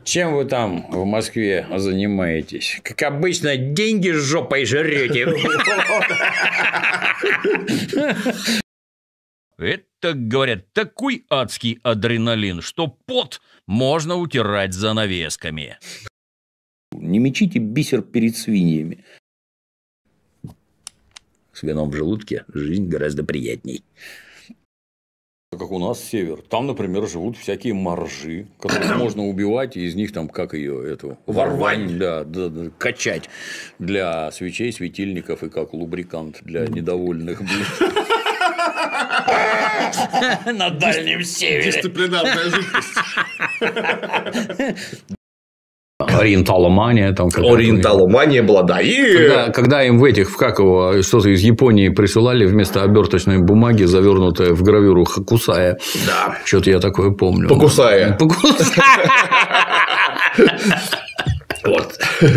Чем вы там в Москве занимаетесь? Как обычно, деньги с жопой жрете. Это, говорят, такой адский адреналин, что пот можно утирать занавесками. Не мечите бисер перед свиньями. С вином в желудке жизнь гораздо приятней. Как у нас север. Там, например, живут всякие моржи, которых можно убивать, и из них там, как ее, эту ворвань, да, качать для свечей, светильников и как лубрикант для недовольных блин. На Дальнем Севере. Дисциплинарная жидкость. Ориенталомания там. Ориенталомания была, да. Когда им как его, что-то из Японии присылали вместо оберточной бумаги, завернутое в гравюру Хокусая. Да. Что-то я такое помню. Покусая. Вот.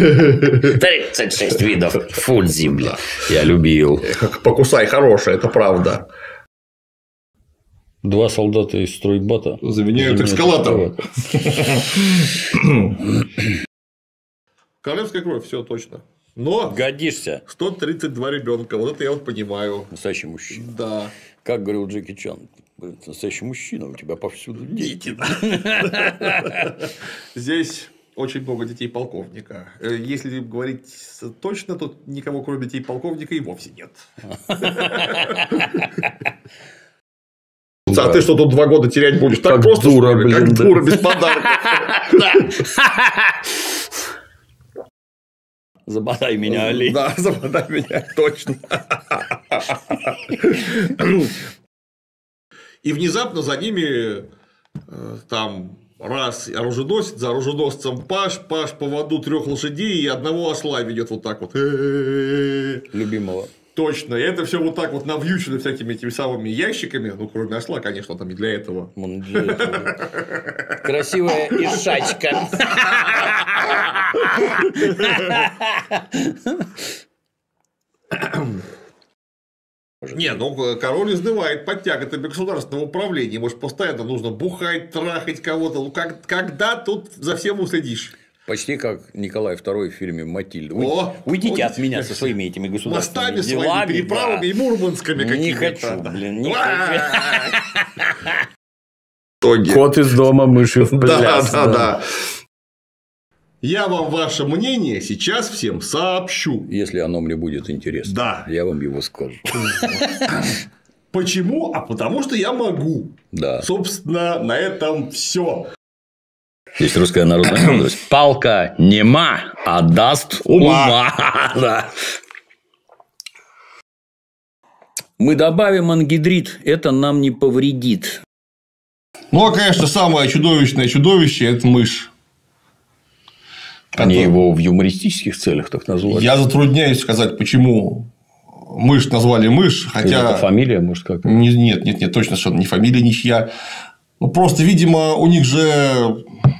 36 видов фудзи, бля. Я любил. Покусай хорошая, это правда. Два солдата из стройбата заменяют эскалатор. Королевская кровь, все точно. Но годишься. 132 ребенка, вот это я вот понимаю. Настоящий мужчина. Да. Как говорил Джеки Чан, настоящий мужчина, у тебя повсюду дети. Здесь очень много детей полковника. Если говорить точно, то никого, кроме детей полковника, и вовсе нет. А ты что тут 2 года терять будешь? Так просто дура, блин, как дура, без подарков. Забодай меня, Али. Да, забодай меня, точно. И внезапно за ними там раз оруженосец, за оруженосцем паш по поводу 3 лошадей и 1 осла ведет вот так вот. Любимого. Точно. И это все вот так вот навьючено всякими этими самыми ящиками. Ну, кроме осла, конечно, там и для этого. Красивая ишачка. Не, ну король изнывает под тяготами государственного управления. Может, постоянно нужно бухать, трахать кого-то. Ну, когда тут за всем уследишь? Почти как Николай II в фильме «Матильда». Уйдите от меня со своими этими государственными мостами делами. Своими, переправами и мурманскими какими-то. Не хочу, блин, не хочу. Кот из дома, мыши в пляс. Да. Я вам ваше мнение сейчас всем сообщу. Если оно мне будет интересно. Да. Я вам его скажу. Почему? А потому что я могу. Да. Собственно, на этом все. Есть русская народная мудрость. Палка нема, а даст ума. Да. Мы добавим ангидрид, это нам не повредит. Ну, а, конечно, самое чудовищное чудовище – это мышь. Они его в юмористических целях так назвали. Я затрудняюсь сказать, почему мышь назвали мышь, хотя… Это фамилия, может, как? Нет, точно, что не фамилия ничья. Ну, просто, видимо, у них же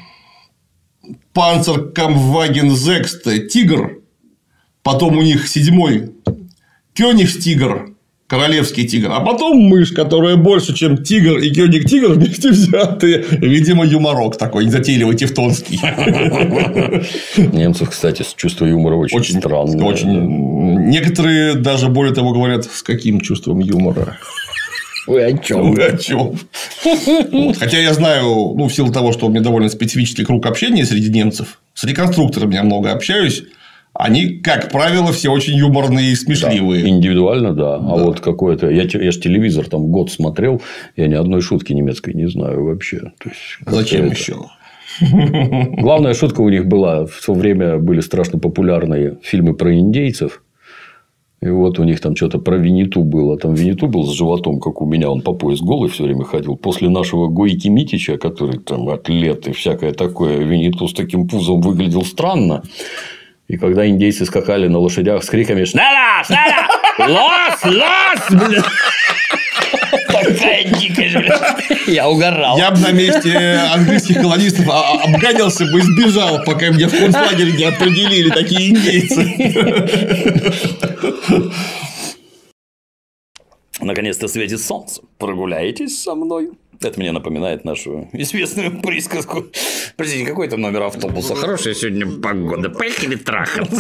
Панцеркамваген Зекст Тигр, потом у них 7-й Кёнигстигр, королевский тигр, а потом мышь, которая больше, чем тигр и Кёниг-тигр вместе взятые. Видимо, юморок такой незатейливый, тевтонский. Немцев, кстати, с чувством юмора очень странное. Очень. Некоторые даже, более того, говорят, с каким чувством юмора. Вы о чем? Вы о чем? Вот. Хотя я знаю, ну, в силу того, что у меня довольно специфический круг общения среди немцев, с реконструкторами я много общаюсь. Они, как правило, все очень юморные и смешливые. Да, индивидуально, да. А вот какое-то. Я же телевизор там год смотрел, я ни одной шутки немецкой не знаю вообще. То есть, зачем еще? Главная шутка у них была: в то время были страшно популярные фильмы про индейцев. И вот у них там что-то про Винниту было. Там Винниту был с животом, как у меня, он по пояс голый все время ходил. После нашего Гойки Митича, который там атлет и всякое такое, Винниту с таким пузом выглядел странно. И когда индейцы скакали на лошадях с криками «Снара! Снара! Лос! Блин!» Такая дикая, блин. Я угорал. Я бы на месте английских колонистов обгадился бы и сбежал, пока меня в концлагере не определили такие индейцы. Наконец-то светит солнце. Прогуляетесь со мной? Это мне напоминает нашу известную присказку. Простите, какой там номер автобуса? Хорошая сегодня погода. Поехали трахаться.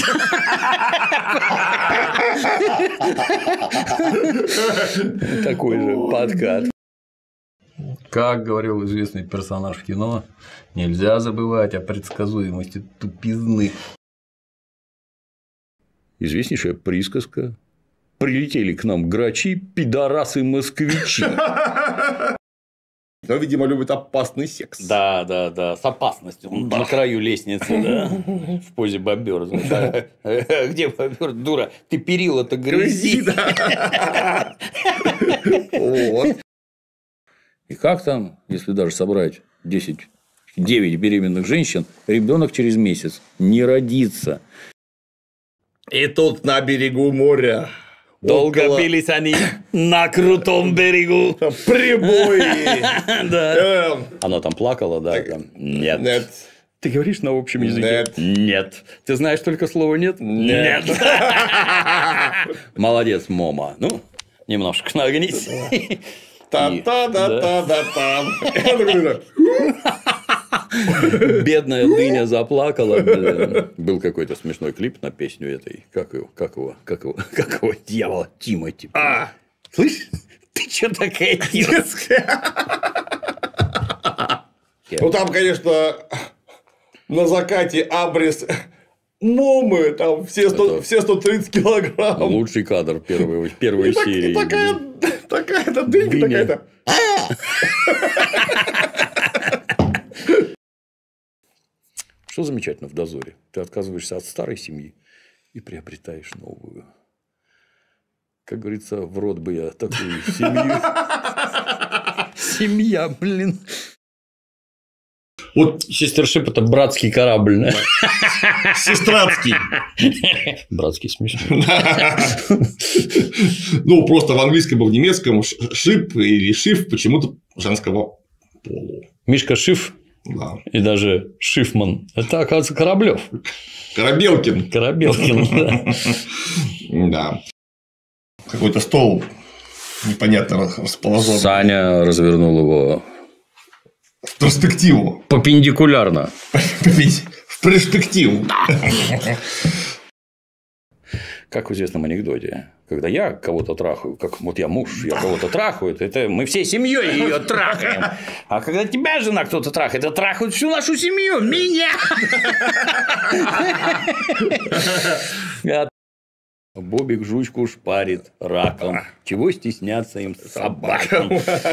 Такой же подкат. Как говорил известный персонаж в кино, нельзя забывать о предсказуемости тупизны. Известнейшая присказка. Прилетели к нам грачи, пидорасы-москвичи. Но, видимо, любит опасный секс. Да, с опасностью. На краю лестницы, да, в позе бобер. Где бобер? Дура, ты перила-то грызи. Вот. И как там, если даже собрать 9 беременных женщин, ребенок через месяц не родится. И тут на берегу моря. Долго бились они на крутом берегу. Прибои. Она там плакала, да? Нет. Нет. Ты говоришь на общем языке? Нет. Ты знаешь только слово «нет»? Нет. Молодец, Мома. Ну, немножко нагнись. Та-та-та-та-та-та. Бедная дыня заплакала. Был какой-то смешной клип на песню этой. Как его? Дьявола, Тимати. Слышь, ты что такая детская? Ну, там, конечно, на закате абрис Момы, там все 130 килограмм. Лучший кадр первой серии. Такая-то дынька, такая-то. Что замечательно в «Дозоре»? Ты отказываешься от старой семьи и приобретаешь новую. Как говорится, в рот бы я такую семью. Семья, блин. Вот Сестершип – это братский корабль. сестратский. Братский смешно. Ну, просто в английском и в немецком шип или шиф почему-то женского пола. Мишка Шиф Да. и даже Шифман – это, оказывается, Кораблев. Корабелкин. Корабелкин, да. Да. Какой-то стол непонятно расположен. Саня развернул его В перспективу. перпендикулярно. В перспективу. Как в известном анекдоте. Когда я кого-то трахаю, как вот я муж, я кого-то трахаю, это мы всей семьей ее трахаем. А когда тебя жена кто-то трахает, это трахают всю нашу семью, меня. Бобик жучку шпарит раком. Чего стесняться им собакам?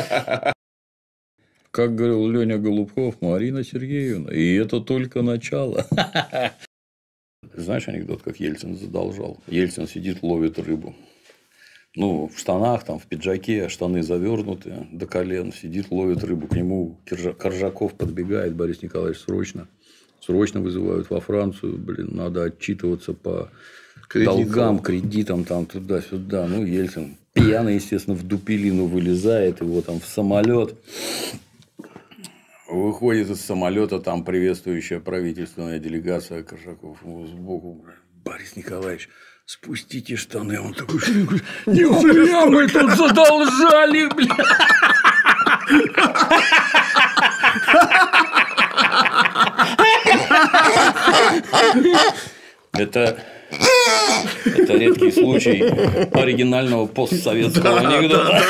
Как говорил Леня Голубков, Марина Сергеевна, и это только начало. Знаешь анекдот, как Ельцин задолжал? Ельцин сидит, ловит рыбу. Ну, в штанах, там, в пиджаке, штаны завернуты до колен, сидит, ловит рыбу. К нему Коржаков подбегает, Борис Николаевич, срочно вызывают во Францию, надо отчитываться по долгам, кредитам, там, туда-сюда. Ну, Ельцин пьяный, естественно, в дупелину вылезает, его там в самолет. Выходит из самолета, там приветствующая правительственная делегация, Коржаков сбоку. Борис Николаевич, спустите штаны. Он такой, нихуя мы тут задолжали, бля. Это редкий случай оригинального постсоветского анекдота.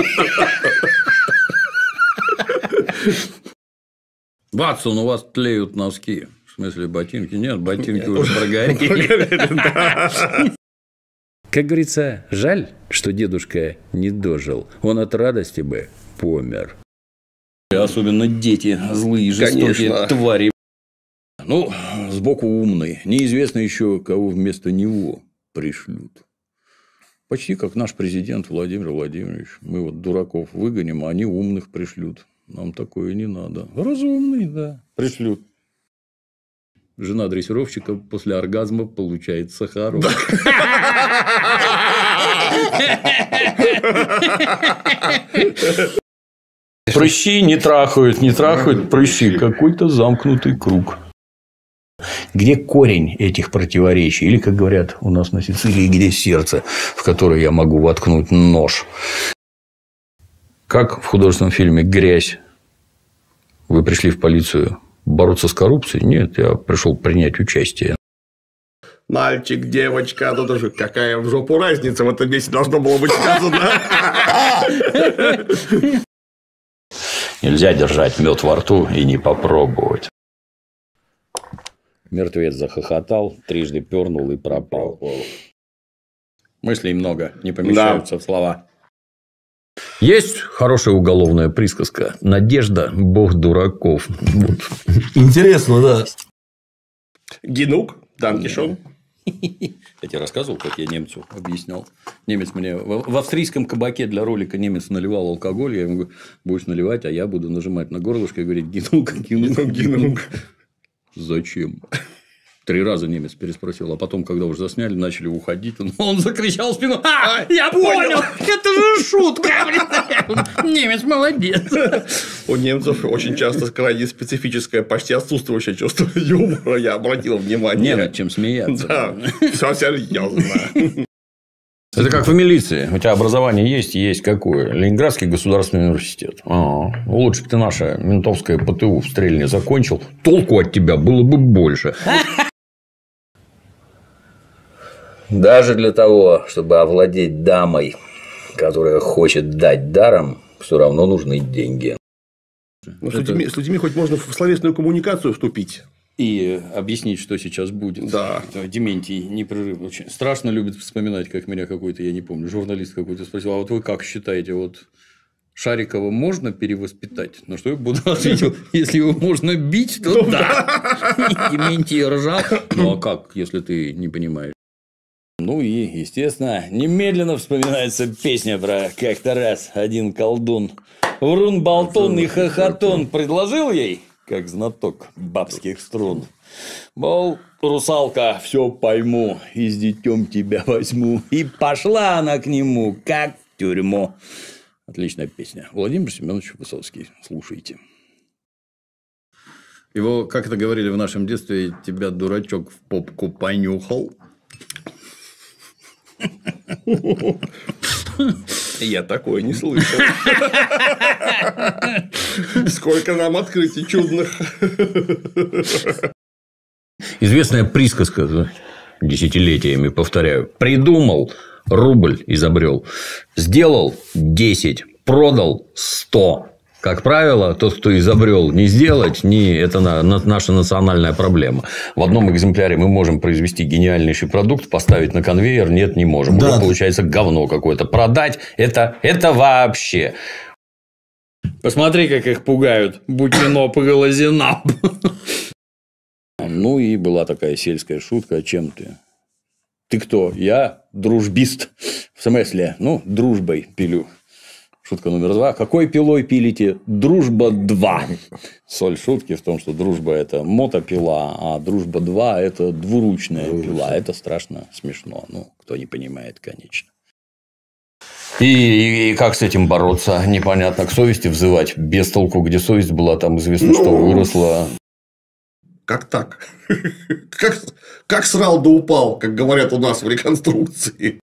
Ватсон, у вас тлеют носки. В смысле, ботинки? Нет, ботинки уже прогорели. Как говорится, жаль, что дедушка не дожил. Он от радости бы помер. Особенно дети, злые, жестокие твари. Ну, сбоку умный. Неизвестно еще, кого вместо него пришлют. Почти как наш президент Владимир Владимирович. Мы вот дураков выгоним, а они умных пришлют. Нам такое не надо. Разумный, да. Пришлют. Жена дрессировщика после оргазма получает сахару. Прыщи не трахают, прыщи. Какой-то замкнутый круг. Где корень этих противоречий? Или, как говорят у нас на Сицилии, где сердце, в которое я могу воткнуть нож? Как в художественном фильме «Грязь» вы пришли в полицию бороться с коррупцией? Нет, я пришел принять участие. Мальчик, девочка, ну даже какая в жопу разница в этом месте должно было быть сказано. Нельзя держать мед во рту и не попробовать. Мертвец захохотал, трижды пернул и пропал. Мыслей много, не помещаются в слова. Есть хорошая уголовная присказка. Надежда – бог дураков. Вот. Интересно, да. Генук, Данкишон. Я тебе рассказывал, как я немцу объяснял. Немец мне в австрийском кабаке для ролика немец наливал алкоголь. Я ему говорю, будешь наливать, а я буду нажимать на горлышко и говорить: генук, генук, генук. Зачем? 3 раза немец переспросил, а потом, когда уже засняли, начали уходить, он закричал в спину: я понял, это же шутка. Немец молодец. У немцев очень часто крайне специфическое, почти отсутствующее чувство юмора, я обратил внимание. Не над чем смеяться. Да, все серьезно. Это как в милиции. У тебя образование есть, и есть какое? Ленинградский государственный университет. Лучше бы ты наше ментовское ПТУ в Стрельне закончил, толку от тебя было бы больше. Даже для того, чтобы овладеть дамой, которая хочет дать даром, все равно нужны деньги. Ну, с людьми хоть можно в словесную коммуникацию вступить. И объяснить, что сейчас будет. Да. Дементий непрерывно. Очень страшно любит вспоминать, как меня какой-то, я не помню, журналист какой-то спросил: а вот вы как считаете, вот Шарикова можно перевоспитать? На что я буду ответил: если его можно бить, то да. Дементий ржал. Ну а как, если ты не понимаешь? Ну и, естественно, немедленно вспоминается песня про как-то раз один колдун, врун-болтун и хохотун, предложил ей, как знаток бабских струн, мол, русалка, все пойму, и с детем тебя возьму. И пошла она к нему, как в тюрьму. Отличная песня. Владимир Семенович Высоцкий. Слушайте. Его, как это говорили в нашем детстве, тебя дурачок в попку понюхал. Я такое не слышал. Сколько нам открытий чудных. Известная присказка, десятилетиями повторяю: придумал — рубль изобрел, сделал — 10, продал — 100. Как правило, тот, кто изобрел, не сделать, это наша национальная проблема. В одном экземпляре мы можем произвести гениальнейший продукт, поставить на конвейер, нет, не можем. Да. Уже получается говно какое-то. Продать это вообще. Посмотри, как их пугают. Бутино поголозина. Ну и была такая сельская шутка: а чем ты? Ты кто? Я дружбист. В смысле? Ну, дружбой пилю. Шутка номер 2. Какой пилой пилите? Дружба 2. Соль шутки в том, что дружба – это мотопила, а дружба 2 – это двуручная пила. Это страшно смешно. Ну, кто не понимает, конечно. И как с этим бороться? Непонятно. К совести взывать. Без толку. Где совесть была, там известно, что выросла. Как так? Как срал да упал, как говорят у нас в реконструкции.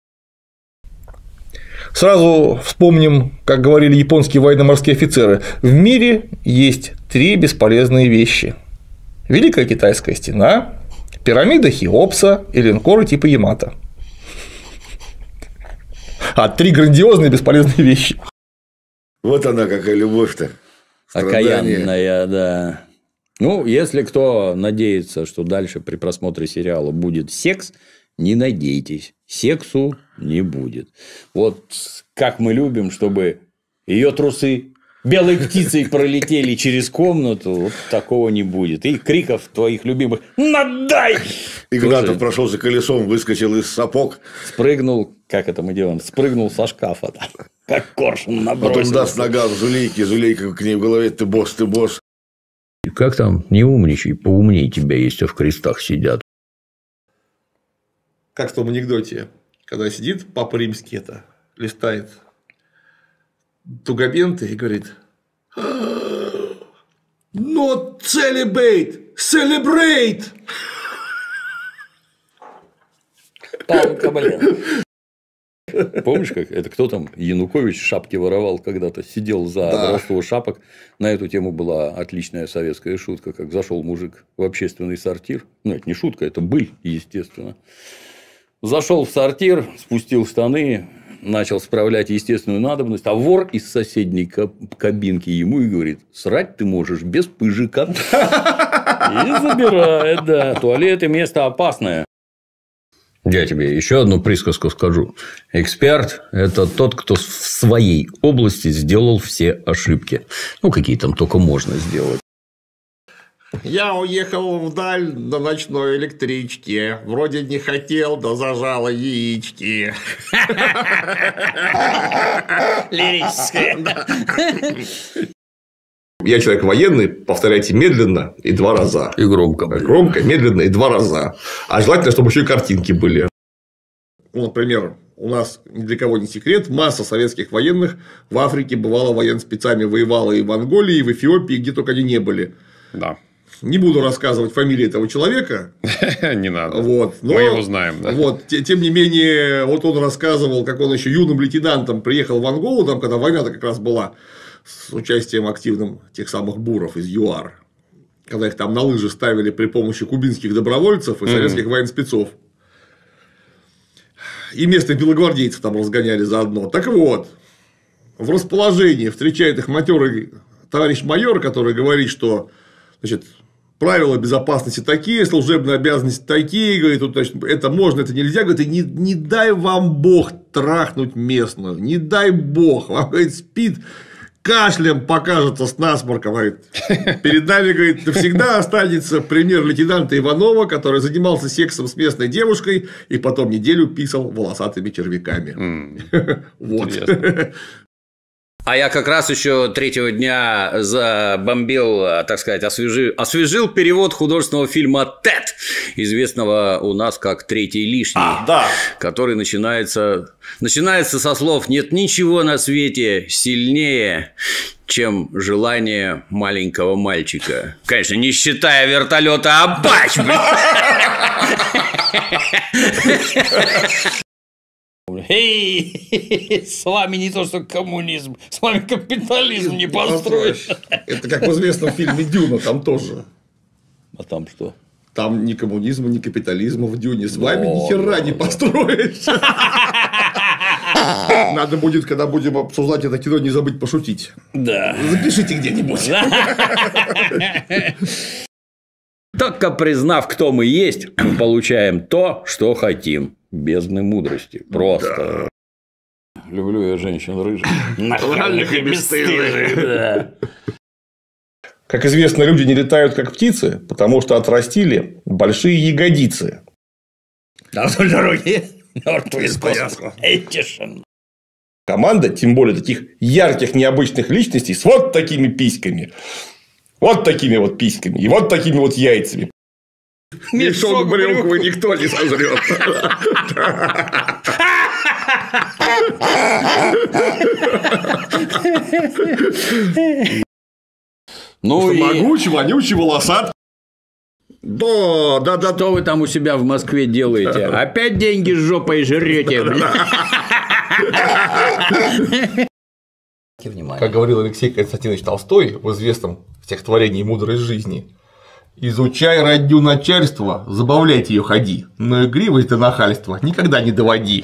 Сразу вспомним, как говорили японские военно-морские офицеры: в мире есть 3 бесполезные вещи: Великая Китайская стена, пирамида Хеопса и линкоры типа Ямато. 3 грандиозные бесполезные вещи. Вот она какая любовь-то. Окаянная, да. Ну, если кто надеется, что дальше при просмотре сериала будет секс, не надейтесь, сексу не будет. Вот как мы любим, чтобы ее трусы белой птицей пролетели через комнату, вот такого не будет. И криков твоих любимых: «Надай!» Игнатов прошелся колесом, выскочил из сапог. Спрыгнул, как это мы делаем, спрыгнул со шкафа, как коршун набросился. Потом даст нога в Зулейке, Зулейка к ней в голове: ты босс, ты босс. Как там, не умничай, поумней тебя есть, а в крестах сидят. Как в том анекдоте, когда сидит Папа Римский, листает тугабенты и говорит: not celebrate, celebrate. Палка, блин. Помнишь, как это кто там? Янукович шапки воровал когда-то, сидел за воровство шапок. На эту тему была отличная советская шутка, как зашел мужик в общественный сортир. Ну, это не шутка, это быль, естественно. Зашел в сортир, спустил штаны, начал справлять естественную надобность, а вор из соседней кабинки ему и говорит: срать ты можешь без пыжика. И забирает, да. Туалеты место опасное. Я тебе еще одну присказку скажу. Эксперт – это тот, кто в своей области сделал все ошибки. Ну, какие там только можно сделать. Я уехал вдаль на ночной электричке. Вроде не хотел, да зажало яички. Лирическое. Я человек военный, повторяйте медленно и 2 раза. И громко. Громко, медленно и 2 раза. А желательно, чтобы еще и картинки были. Ну, например, у нас ни для кого не секрет, масса советских военных в Африке бывала военспецами, воевала и в Анголе, и в Эфиопии, где только они не были. Да. Не буду рассказывать фамилии этого человека. Не надо. Вот, но, мы его знаем, да. Вот, тем не менее, вот он рассказывал, как он еще юным лейтенантом приехал в Анголу, там, когда война-то как раз была, с участием активным тех самых буров из ЮАР, когда их там на лыжи ставили при помощи кубинских добровольцев и советских военспецов. И местных белогвардейцев там разгоняли заодно. Так вот, в расположении встречает их матерый товарищ майор, который говорит, что, значит, правила безопасности такие, служебные обязанности такие, говорит, тут, значит, это можно, это нельзя, говорит, и не дай вам бог трахнуть местную, не дай бог, вам, говорит, спит, кашлем покажется с насморком, говорит. Перед нами, говорит, навсегда останется пример лейтенанта Иванова, который занимался сексом с местной девушкой и потом неделю писал волосатыми червяками. Вот. А я как раз еще 3-го дня забомбил, так сказать, освежил перевод художественного фильма «Тед», известного у нас как «Третий лишний», который начинается со слов «нет ничего на свете сильнее, чем желание маленького мальчика». Конечно, не считая вертолета «Апач», Эй, с вами не то, что коммунизм, с вами капитализм не построишь. Это как в известном фильме «Дюна», там тоже. А там что? Там ни коммунизма, ни капитализма в «Дюне». С вами ни хера не построишь. Надо будет, когда будем обсуждать это кино, не забыть пошутить. Да. Запишите где-нибудь. Только признав, кто мы есть, мы получаем то, что хотим. Бездны мудрости. Просто. Да. Люблю я женщин рыжих. Нахальных и бесстыжих. Как известно, люди не летают как птицы, потому что отрастили большие ягодицы. На вдоль дороги мертвый из космоса. Эй, тишина. Команда, тем более таких ярких, необычных личностей, с вот такими письками. Вот такими вот письками. И вот такими вот яйцами. Мешок брюквы никто не сожрет. Ну и... Могучий, вонючий, волосат. Да. Что вы там у себя в Москве делаете? Опять деньги с жопой жрете? Как говорил Алексей Константинович Толстой в известном стихотворении «Мудрость жизни», изучай родню начальства, забавляйте ее ходи, но игривость до нахальства никогда не доводи.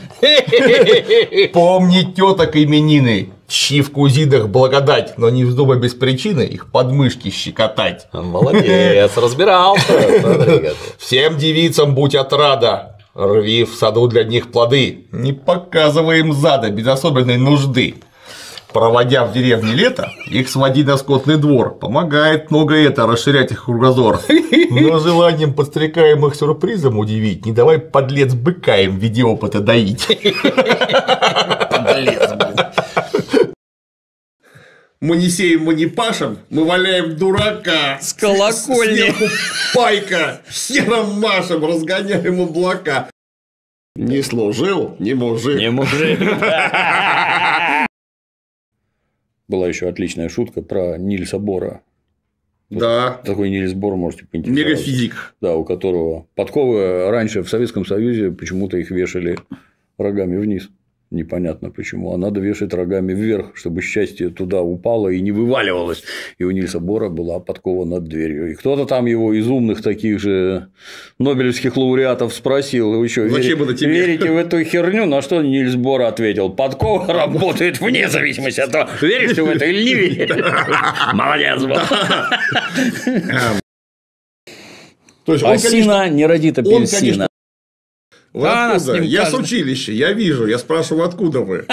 Помни теток именины, чьи в кузинах благодать, но не вздумай без причины их подмышки щекотать. Молодец, разбирался. Всем девицам будь отрада, рви в саду для них плоды, не показывай им зада без особенной нужды. Проводя в деревне лето, их своди на скотный двор. Помогает много это расширять их кругозор. Но желанием подстрекаемых сюрпризом удивить, не давай, подлец, быка им в виде опыта доить. Подлец, блин. Мы не сеем, мы не пашем, мы валяем дурака. С колокольни. Сверху пайка, хером машем, разгоняем облака. Не служил, не мужик. Не мужик. Была еще отличная шутка про Нильса Бора. Да. Такой Нильс Бор, можете поинтересоваться. Мегафизик. Да, у которого подковы раньше в Советском Союзе почему-то их вешали рогами вниз. Непонятно почему. А надо вешать рогами вверх, чтобы счастье туда упало и не вываливалось. И у Нильса Бора была подкова над дверью. И кто-то там его из умных таких же нобелевских лауреатов спросил: вы что, верите в эту херню? На что Нильс Бор ответил: подкова работает вне зависимости от того, веришь ты в это или не веришь. Молодец был. Осина не родит апельсина. Вы откуда? Я с училища, я вижу, я спрашиваю, откуда вы?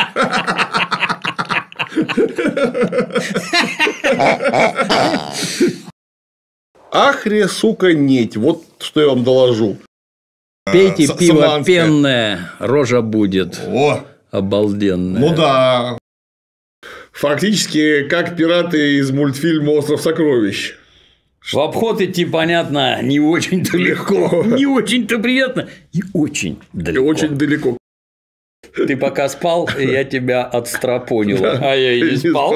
Ахре, сука, неть. Вот что я вам доложу. Пейте пиво пенное, рожа будет. О, обалденная. Ну да. Фактически, как пираты из мультфильма «Остров сокровищ». В обход идти, понятно, не очень-то легко, не очень-то приятно и очень далеко. И очень далеко. Ты пока спал, я тебя отстрапонила, а я и не спал.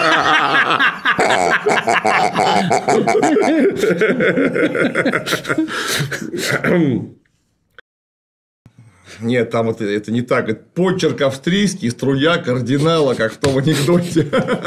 Нет, там это не так. Это почерк австрийский, струя кардинала, как в том анекдоте.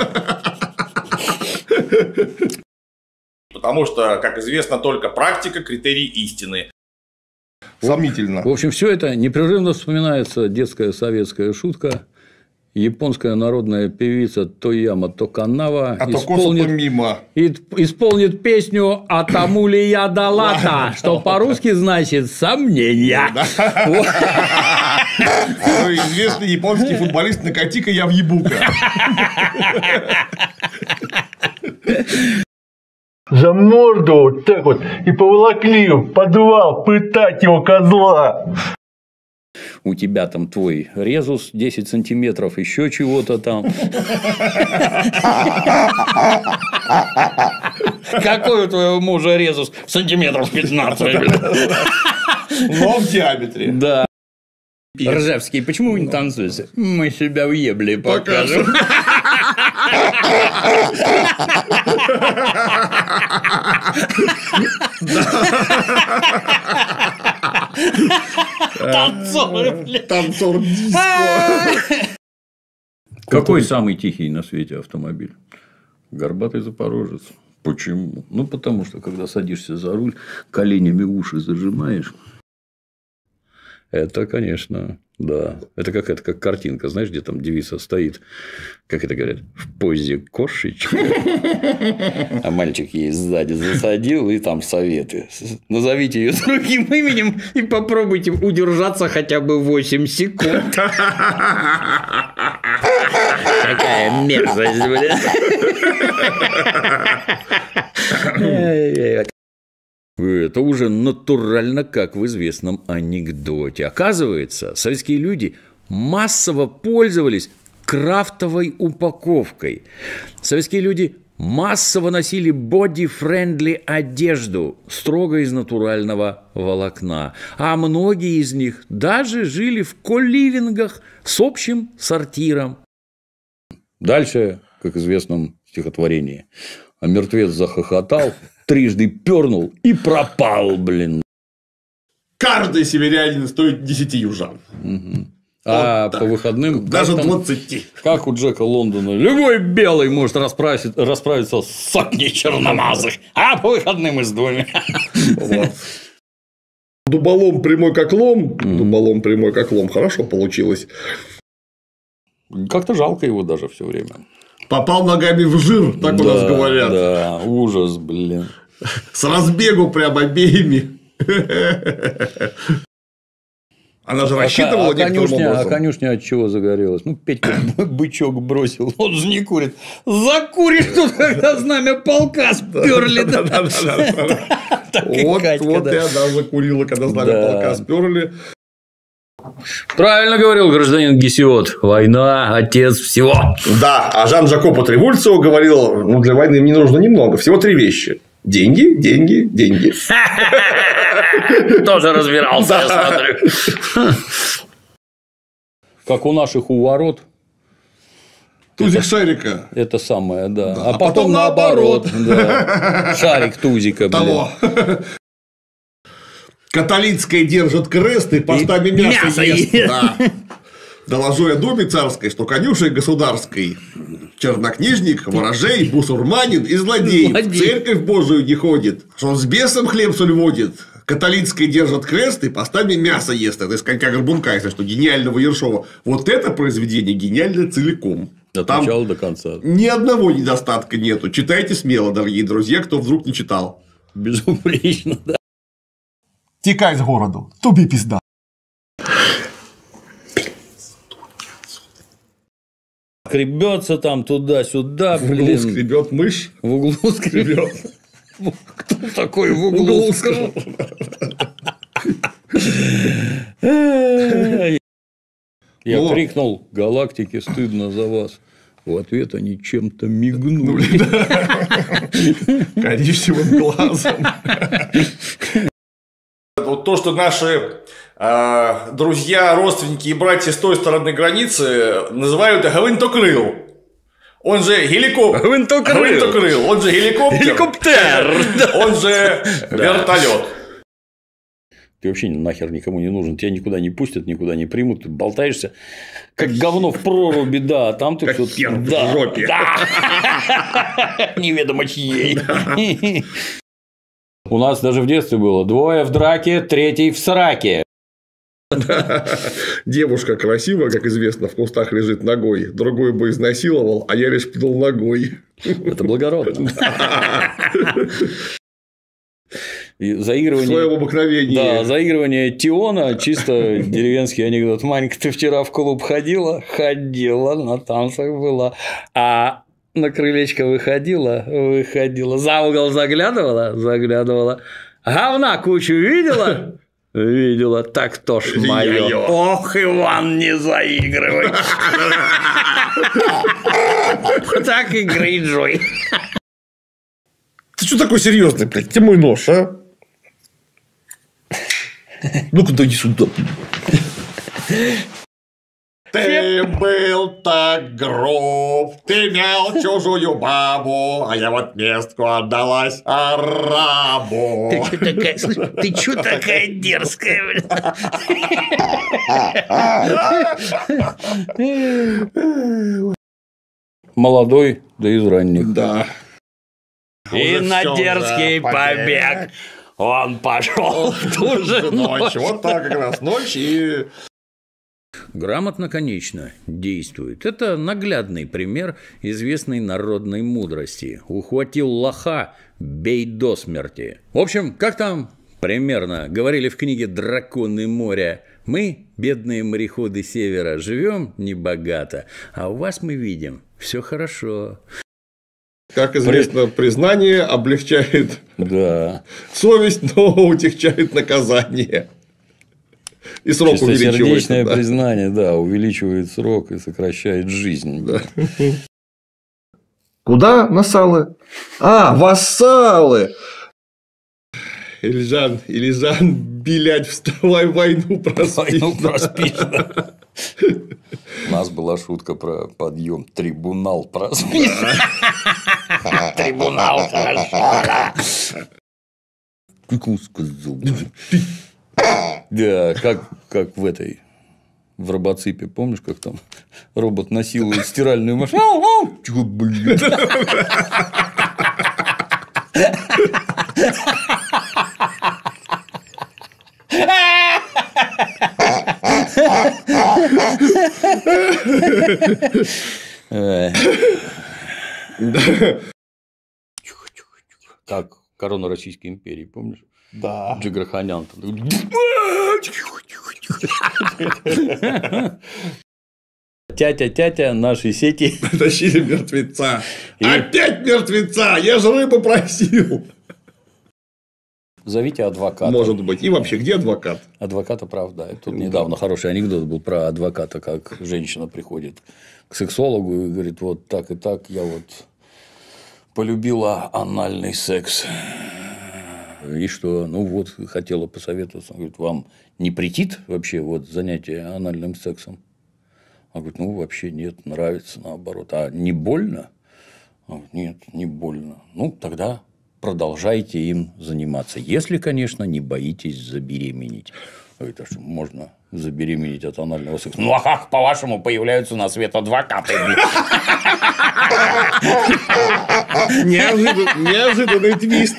Потому что, как известно, только практика – критерий истины. Сомнительно. В общем, все это непрерывно вспоминается детская советская шутка. Японская народная певица Тояма Токанава исполнит песню «А тому ли я дала-то», что по-русски значит «сомнения». Известный японский футболист «Накати-ка я въебука». За морду вот так вот и поволокли в подвал пытать его, козла. У тебя там твой резус 10 сантиметров, еще чего-то там. Какой у твоего мужа резус? Сантиметров 15. Но в диаметре. Да. Ржевский, почему вы не танцуете? Мы себя въебли покажем. Танцор диско. Какой самый тихий на свете автомобиль? Горбатый запорожец. Почему? Ну, потому что, когда садишься за руль, коленями уши зажимаешь. Это, конечно, да. Это как картинка, знаешь, где там девица стоит, как это говорят, в позе кошечки. А мальчик ей сзади засадил, и там советы. Назовите ее другим именем и попробуйте удержаться хотя бы 8 секунд. Какая мерзость, блядь. Это уже натурально, как в известном анекдоте. Оказывается, советские люди массово пользовались крафтовой упаковкой. Советские люди массово носили боди-френдли одежду, строго из натурального волокна. А многие из них даже жили в коливингах с общим сортиром. Дальше, как в известном стихотворении, а мертвец захохотал, трижды пернул и пропал, блин. Каждый северянин стоит 10 южан. Угу. А вот по выходным... Даже 20. Как у Джека Лондона. Любой белый может расправиться с сотней черномазых, а по выходным и с двумя. Вот. Дуболом прямой как лом. Дуболом прямой как лом. Хорошо получилось. Как-то жалко его даже все время. Попал ногами в жир, так у нас говорят. Да, ужас, блин. С разбегу прям обеими. Она же рассчитывала некоторым образом. А конюшня от чего загорелась? Ну, Петька бычок бросил, он же не курит. Закуришь тут, когда знамя полка сперли. Вот и она закурила, когда знамя полка сперли. Правильно говорил гражданин Гесиод. Война – отец всего. Да, а Жан-Жако Патревульцо говорил, ну, для войны мне нужно немного, всего 3 вещи. Деньги, деньги, деньги. Тоже разбирался, я смотрю. Как у наших у ворот Тузик шарика. Это самое, да. А потом наоборот. Да. Шарик тузика. Того. Католицкая держит крест и постами мясо ест. Да. Доложу я думе царской, что конюшей государской чернокнижник, ворожей, бусурманин и злодей в церковь Божию не ходит, что он с бесом хлеб соль водит. Католицкая держит крест и постами мясо ест. Это из конька-горбунка, если что, гениального Ершова. Вот это произведение гениально целиком. От начала до конца. Ни одного недостатка нету. Читайте смело, дорогие друзья, кто вдруг не читал. Безупречно, да. Текай с городу, тобі пизда. Скребется там туда-сюда. В углу скребет мышь. В углу скребет. Кто такой в углу скребет? Я крикнул: галактике стыдно за вас. В ответ они чем-то мигнули. Коричневым глазом. Вот то, что наши друзья, родственники и братья с той стороны границы называют гвинтокрыл. Он же геликоптер. Гвинтокрыл. Он же геликоптер. Он же вертолет. Ты вообще нахер никому не нужен. Тебя никуда не пустят, никуда не примут. Ты болтаешься, как говно в проруби, да. А там ты как хер в жопе. Неведомо чьей. У нас даже в детстве было: двое в драке, третий в сраке. Девушка красивая, как известно, в кустах лежит ногой. Другой бы изнасиловал, а я лишь пнул ногой. Это благородно. И заигрывание... В своем обыкновении. Да, заигрывание Тиона, чисто деревенский анекдот. Манька, ты вчера в клуб ходила? Ходила, на танцах была. А на крылечко выходила? Выходила. За угол заглядывала? Заглядывала. Говна кучу видела? Видела. Так то ж моё. Ох, Иван, не заигрывай. Так и Грейджой. Ты что такой серьезный, блядь? Где мой нож, а? Ну-ка, дай сюда. Ты был так груб, ты мял чужую бабу, а я в отместку отдалась арабу. Ты чё такая дерзкая, бля? Молодой, да из ранних. Да. И на дерзкий побег он пошел в ту же ночь. Вот так как раз ночь и... Грамотно, конечно, действует. Это наглядный пример известной народной мудрости. Ухватил лоха, бей до смерти. В общем, как там примерно говорили в книге «Драконы моря»: мы, бедные мореходы севера, живем небогато, а у вас мы видим все хорошо. Как известно, признание облегчает совесть, но утягчает наказание. И срок увеличивается. Чистосердечное признание, да, увеличивает срок и сокращает жизнь. Да. Куда насалы? А, вассалы! Ильжан, блядь, вставай, войну проспишь. Войну проспишь, да. У нас была шутка про подъем. Трибунал проспишь. Трибунал, хорошо. Да, как в этой, в робоципе, помнишь, как там робот насилует стиральную машину? Чего, блин? Как корона Российской империи, помнишь? Да. Джигарханян. Тятя, наши сети. Тащили мертвеца. Опять мертвеца! Я же рыбу просил. Зовите адвоката. Может быть. И вообще, где адвокат? Адвоката, правда. Тут недавно хороший анекдот был про адвоката, как женщина приходит к сексологу и говорит: вот так и так, я вот полюбила анальный секс. И что? Ну вот, хотела посоветоваться. Он говорит: вам не претит вообще вот занятие анальным сексом? Он говорит, ну, вообще нет, нравится, наоборот. А не больно? Он говорит, нет, не больно. Ну, тогда продолжайте им заниматься. Если, конечно, не боитесь забеременеть. Говорит, а что, можно забеременеть от анального секса? Ну, а как, по-вашему, появляются на свет адвокаты? Неожиданный твист.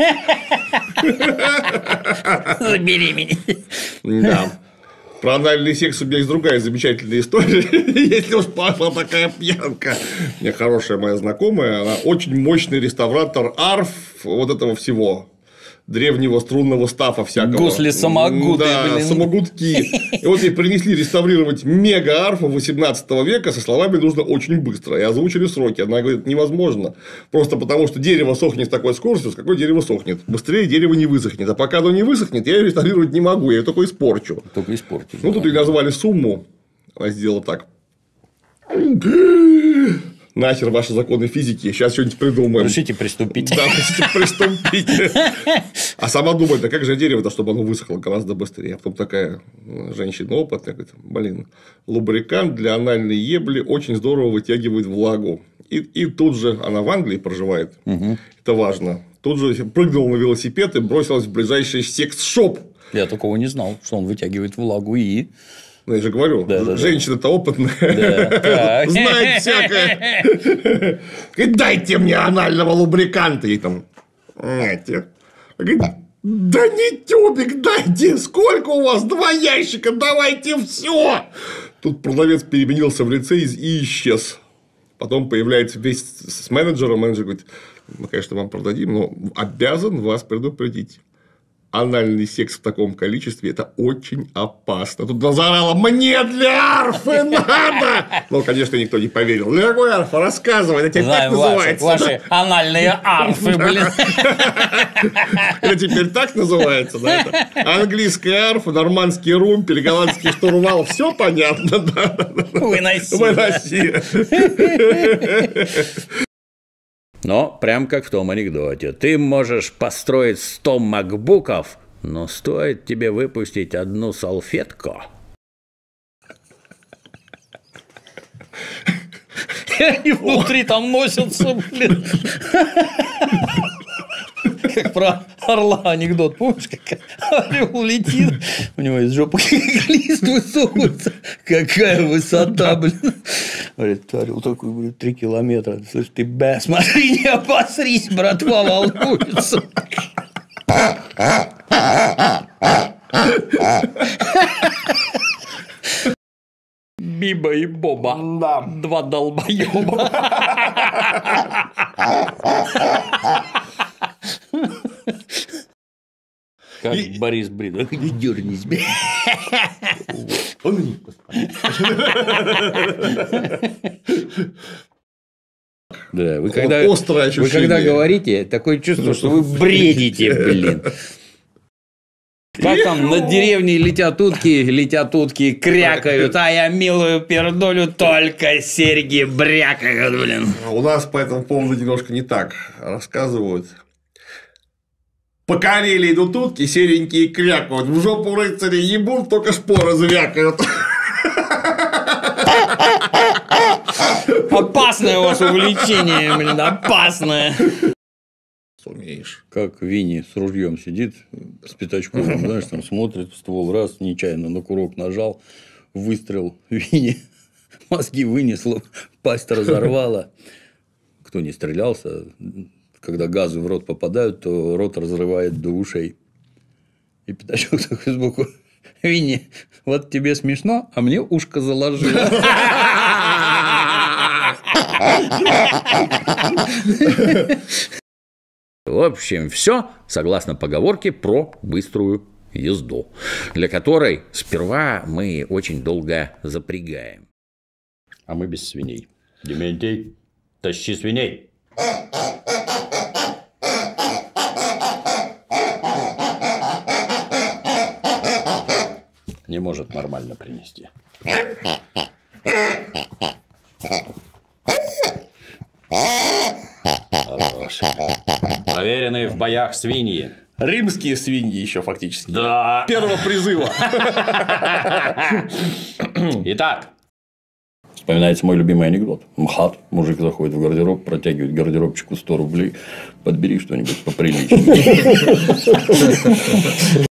Забеременеть. Да. Про анальный секс у меня есть другая замечательная история. Если уж пошла такая пьянка. У меня хорошая моя знакомая, она очень мощный реставратор арф вот этого всего. Древнего струнного стафа всякого. Гусли-самогуды, да, блин. самогудки. И вот ей принесли реставрировать мега-арфу 18 века со словами «нужно очень быстро». И озвучили сроки. Она говорит, невозможно. Просто потому, что дерево сохнет с такой скоростью, с какой дерево сохнет. Быстрее дерево не высохнет. А пока оно не высохнет, я ее реставрировать не могу. Я ее только испорчу. Только испортили. Ну, тут и назвали сумму. Она сделала так. Нахер ваши законы физики, сейчас что-нибудь придумаем. Решите приступить. Да, решите приступить. А сама думает, да как же дерево-то, чтобы оно высохло гораздо быстрее. А потом такая женщина опытная говорит, блин, лубрикант для анальной ебли очень здорово вытягивает влагу. И тут же, она в Англии проживает, это важно, тут же прыгнула на велосипед и бросилась в ближайший секс-шоп. Я такого не знал, что он вытягивает влагу и... Ну, я же говорю, да. Женщина-то опытная, Да. знает всякое. Говорит, дайте мне анального лубриканта. И там, говорит, да не тюбик дайте, сколько у вас, 2 ящика, давайте все. Тут продавец переменился в лице и исчез. Потом появляется весь с менеджером. Менеджер говорит, мы, конечно, вам продадим, но обязан вас предупредить. Анальный секс в таком количестве – это очень опасно. Тут заорала, мне для арфы надо! Но, конечно, никто не поверил. Для какой арфы? Рассказывай, это теперь так называется. Ваши анальные арфы, блин. Это теперь так называется, да? Это английская арфа, нормандский румпель, голландский штурвал. Все понятно, да? Выноси. Но прям как в том анекдоте. Ты можешь построить 100 макбуков, но стоит тебе выпустить одну салфетку. И внутри там носятся, блин. Как про орла анекдот. Помнишь, как орел летит, у него из жопы лист высовывается. Какая высота, блин. Говорит, орел такой, говорит, 3 километра. Слышь, ты, смотри, не обосрись, братва волнуется. Биба и Боба. Да. 2 долбоеба. Как Борис Брит. Не дернись, блядь. Да, вы когда говорите, такое чувство, что вы бредите, блин. Как там на деревне летят утки, крякают, а я милую пердолю, только серьги брякают, блин. У нас по этому поводу немножко не так рассказывают. По Карелии идут утки, серенькие крякают, в жопу рыцаря ебут, только шпоры звякают. Опасное ваше увлечение, блин, опасное. Сумеешь. Как Винни с ружьем сидит с пятачком, знаешь, там смотрит в ствол, раз, нечаянно на курок нажал, выстрел, Винни мозги вынесло, пасть разорвала. Кто не стрелялся, когда газы в рот попадают, то рот разрывает до ушей. И пятачок такой сбоку. Винни, вот тебе смешно, а мне ушко заложило. В общем, все согласно поговорке про быструю езду, для которой сперва мы очень долго запрягаем. А мы без свиней. Дементий, тащи свиней. Не может нормально принести. Хорош. Проверенные в боях свиньи. Римские свиньи еще фактически. Да. Первого призыва. Итак, Вспоминается мой любимый анекдот. МХАТ. Мужик заходит в гардероб, протягивает гардеробчику 100 рублей. Подбери что-нибудь поприличнее.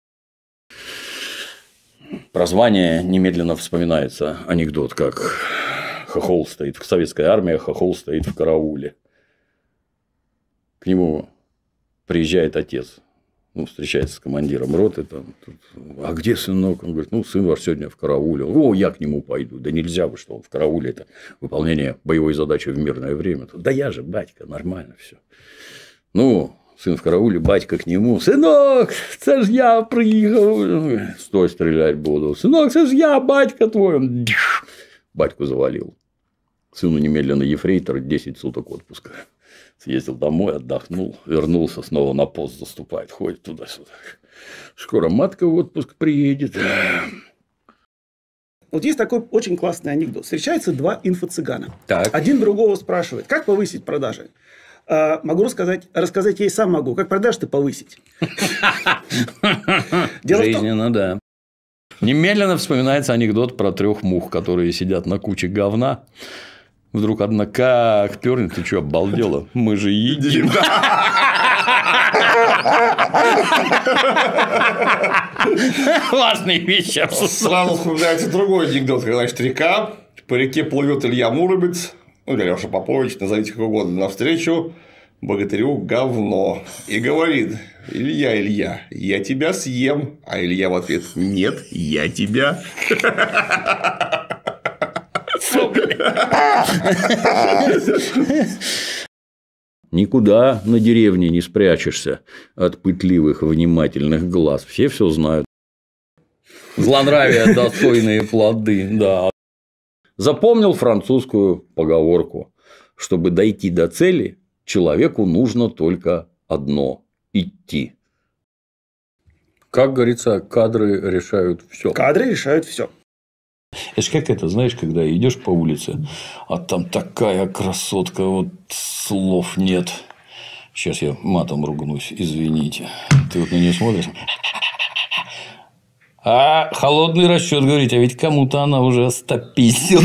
Про звание немедленно вспоминается анекдот, как хохол стоит в советской армии, хохол стоит в карауле. К нему приезжает отец. Встречается с командиром роты, там, а где сынок? Он говорит, сын ваш сегодня в карауле. О, я к нему пойду. Да нельзя бы, что он в карауле, это выполнение боевой задачи в мирное время. Да я же, батька, нормально все. Сын в карауле, батька к нему, сынок, це ж я приехал. Стой, стрелять буду. Сынок, це ж я, батька твой. Батьку завалил. Сыну немедленно ефрейтор, 10 суток отпуска. Съездил домой, отдохнул, вернулся, снова на пост заступает, ходит туда-сюда. Скоро матка в отпуск приедет. Вот есть такой очень классный анекдот. Встречаются два инфо-цыгана. Так. Один другого спрашивает, как повысить продажи? Могу рассказать я и сам могу. Как продажи-то повысить? Жизненно, да. Немедленно вспоминается анекдот про 3 мух, которые сидят на куче говна. Вдруг одна как пернет, ты что, обалдела? Мы же едим. Важные вещи. Сразу вспоминается другой анекдот, когда 4К по реке плывет Илья Муромец, или Леша Попович, назовите как угодно, навстречу богатырю говно. И говорит: Илья, я тебя съем. А Илья в ответ: нет, я тебя. Никуда на деревне не спрячешься от пытливых, внимательных глаз. Все знают. Злонравие достойные плоды, да. Запомнил французскую поговорку: чтобы дойти до цели, человеку нужно только одно – идти. Как говорится, кадры решают все. Кадры решают все. Это ж как это, знаешь, когда идешь по улице, а там такая красотка, вот слов нет. Сейчас я матом ругнусь, извините. Ты вот на нее смотришь. А холодный расчет, говорить, а ведь кому-то она уже остописила.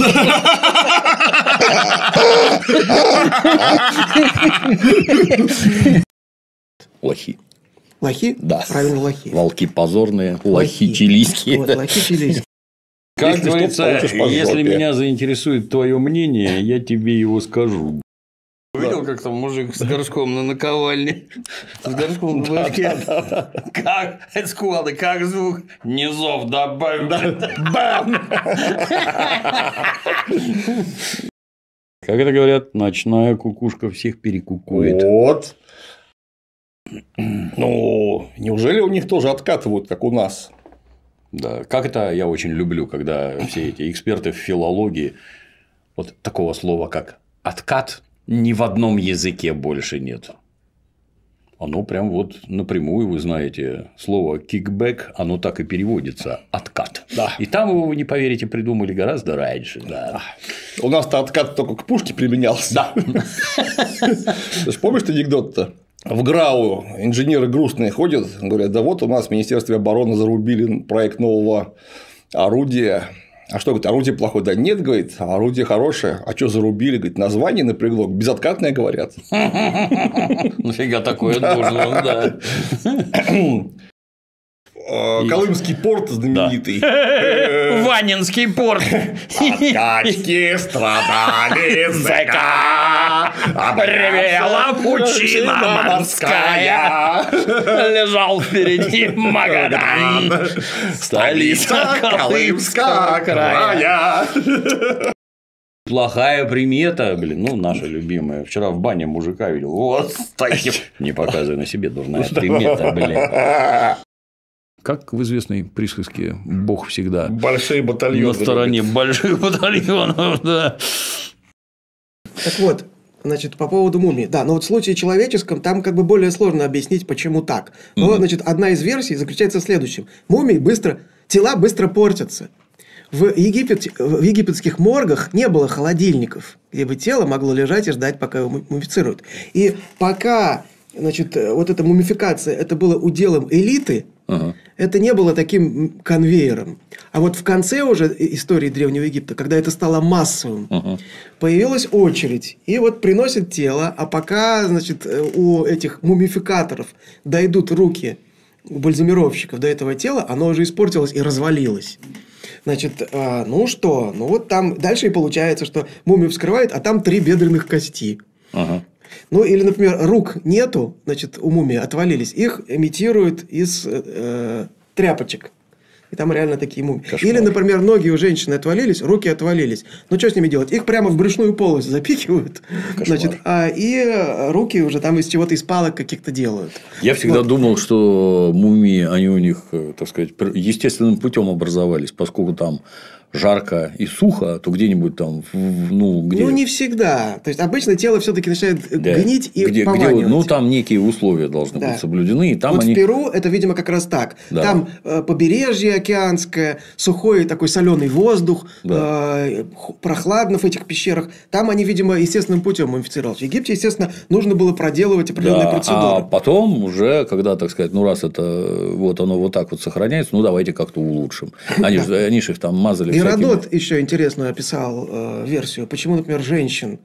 Лохи. Лохи? Да. Правильно, лохи. Волки позорные, лохи чилийские. Вот, лохи чилийские. Как говорится, если меня заинтересует твое мнение, я тебе его скажу. Видел, как там мужик с горшком на наковальне? С горшком в башке. Как? Это сквады, как звук? Низов добавим. Бам! Как это говорят, ночная кукушка всех перекукует. Вот. Неужели у них тоже откатывают, как у нас? Да, как это я очень люблю, когда все эти эксперты в филологии, вот такого слова, как откат, ни в одном языке больше нет. Оно прям вот напрямую, вы знаете, слово кикбэк, оно так и переводится – откат. Да. И там его, вы не поверите, придумали гораздо раньше. Да. У нас-то откат только к пушке применялся. Да. Ты же помнишь анекдот-то? В ГРАУ инженеры грустные ходят, говорят: да вот у нас в Министерстве обороны зарубили проект нового орудия. А что, говорит, орудие плохое? Да нет, говорит, орудие хорошее. А что зарубили? Говорит, название напрягло. Безоткатное, говорят. Нафига такое нужно, да. Колымский порт знаменитый. Ванинский порт. От качки страдали зэка, ревела пучина морская. Лежал впереди Магадан, столица Колымского края. Плохая примета, наша любимая. Вчера в бане мужика видел. Вот таким. Не показывай на себе, дурная примета, Как в известной присказке, Бог всегда большие батальоны на стороне больших батальонов, да. Так вот, значит, по поводу мумии. Да, но вот в случае человеческом там как бы более сложно объяснить, почему так. Но, значит, одна из версий заключается в следующем. Тела быстро портятся. В египетских моргах не было холодильников, где бы тело могло лежать и ждать, пока его мумифицируют. И пока, значит, вот эта мумификация, это было уделом элиты, это не было таким конвейером. А вот в конце уже истории Древнего Египта, когда это стало массовым, появилась очередь. И вот приносят тело, а пока, значит, у этих мумификаторов дойдут руки у бальзамировщиков до этого тела, оно уже испортилось и развалилось. Значит, ну что? Ну вот там дальше и получается, что мумию вскрывают, а там 3 бедренных кости. Ну, или, например, рук нету, значит, у мумии отвалились. Их имитируют из тряпочек. И там реально такие мумии. Кошмар. Или, например, ноги у женщины отвалились, руки отвалились. Ну, что с ними делать? Их прямо в брюшную полость запихивают. Значит, и руки уже там из чего-то, из палок каких-то делают. Я всегда думал, что мумии, они у них, так сказать, естественным путем образовались, поскольку там жарко и сухо, то где-нибудь там, ну, где... Ну, не всегда. То есть, обычно тело все-таки начинает гнить и пованивать. Ну, там некие условия должны быть соблюдены. И там вот в Перу это, видимо, как раз так. Да. Там побережье океанское, сухой такой соленый воздух, прохладно в этих пещерах. Там они, видимо, естественным путем мумифицировались. В Египте, естественно, нужно было проделывать определенные процедуры. А потом уже, когда, так сказать, ну, раз это вот оно вот так вот сохраняется, ну, давайте как-то улучшим. Они же их там мазали. Геродот еще интересную описал версию. Почему, например, женщин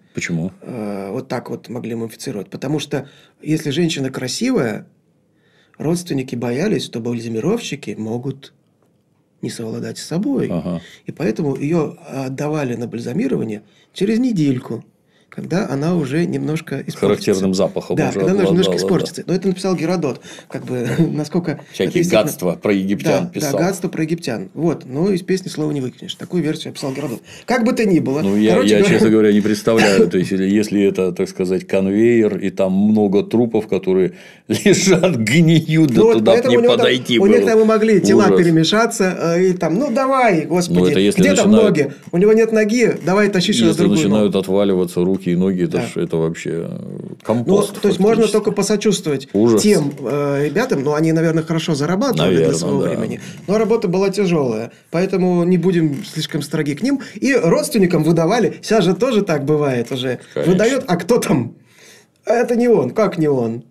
вот так вот могли мумифицировать? Потому что, если женщина красивая, родственники боялись, что бальзамировщики могут не совладать с собой. И поэтому ее отдавали на бальзамирование через недельку, когда она уже немножко испортится. Характерным запахом. Да, когда она немножко испортится. Но это написал Геродот. Как бы, насколько... Всякие гадства про египтян писал. Да, гадства про египтян. Вот. Но из песни слова не выкинешь. Такую версию описал Геродот. Как бы то ни было. Ну, я, честно говоря, не представляю. То есть, если это, так сказать, конвейер, и там много трупов, которые лежат, гниют, да туда не подойти было. У них там и могли тела перемешаться. И там, ну, давай, господи. Где там ноги? У него нет ноги, давай тащи сюда другую ногу. Если начинают отваливаться руки и ноги, это вообще компост. Ну, то есть, можно только посочувствовать тем ребятам, но они, наверное, хорошо зарабатывали для своего времени, но работа была тяжелая, поэтому не будем слишком строги к ним. И родственникам выдавали, сейчас же тоже так бывает уже, выдает, а кто там? Это не он, как не он?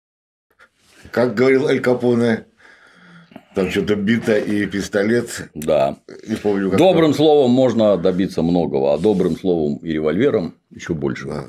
Как говорил Эль Капоне, там что-то бита и пистолет. Да. Не помню, как добрым словом можно добиться многого, а добрым словом и револьвером еще больше. Да.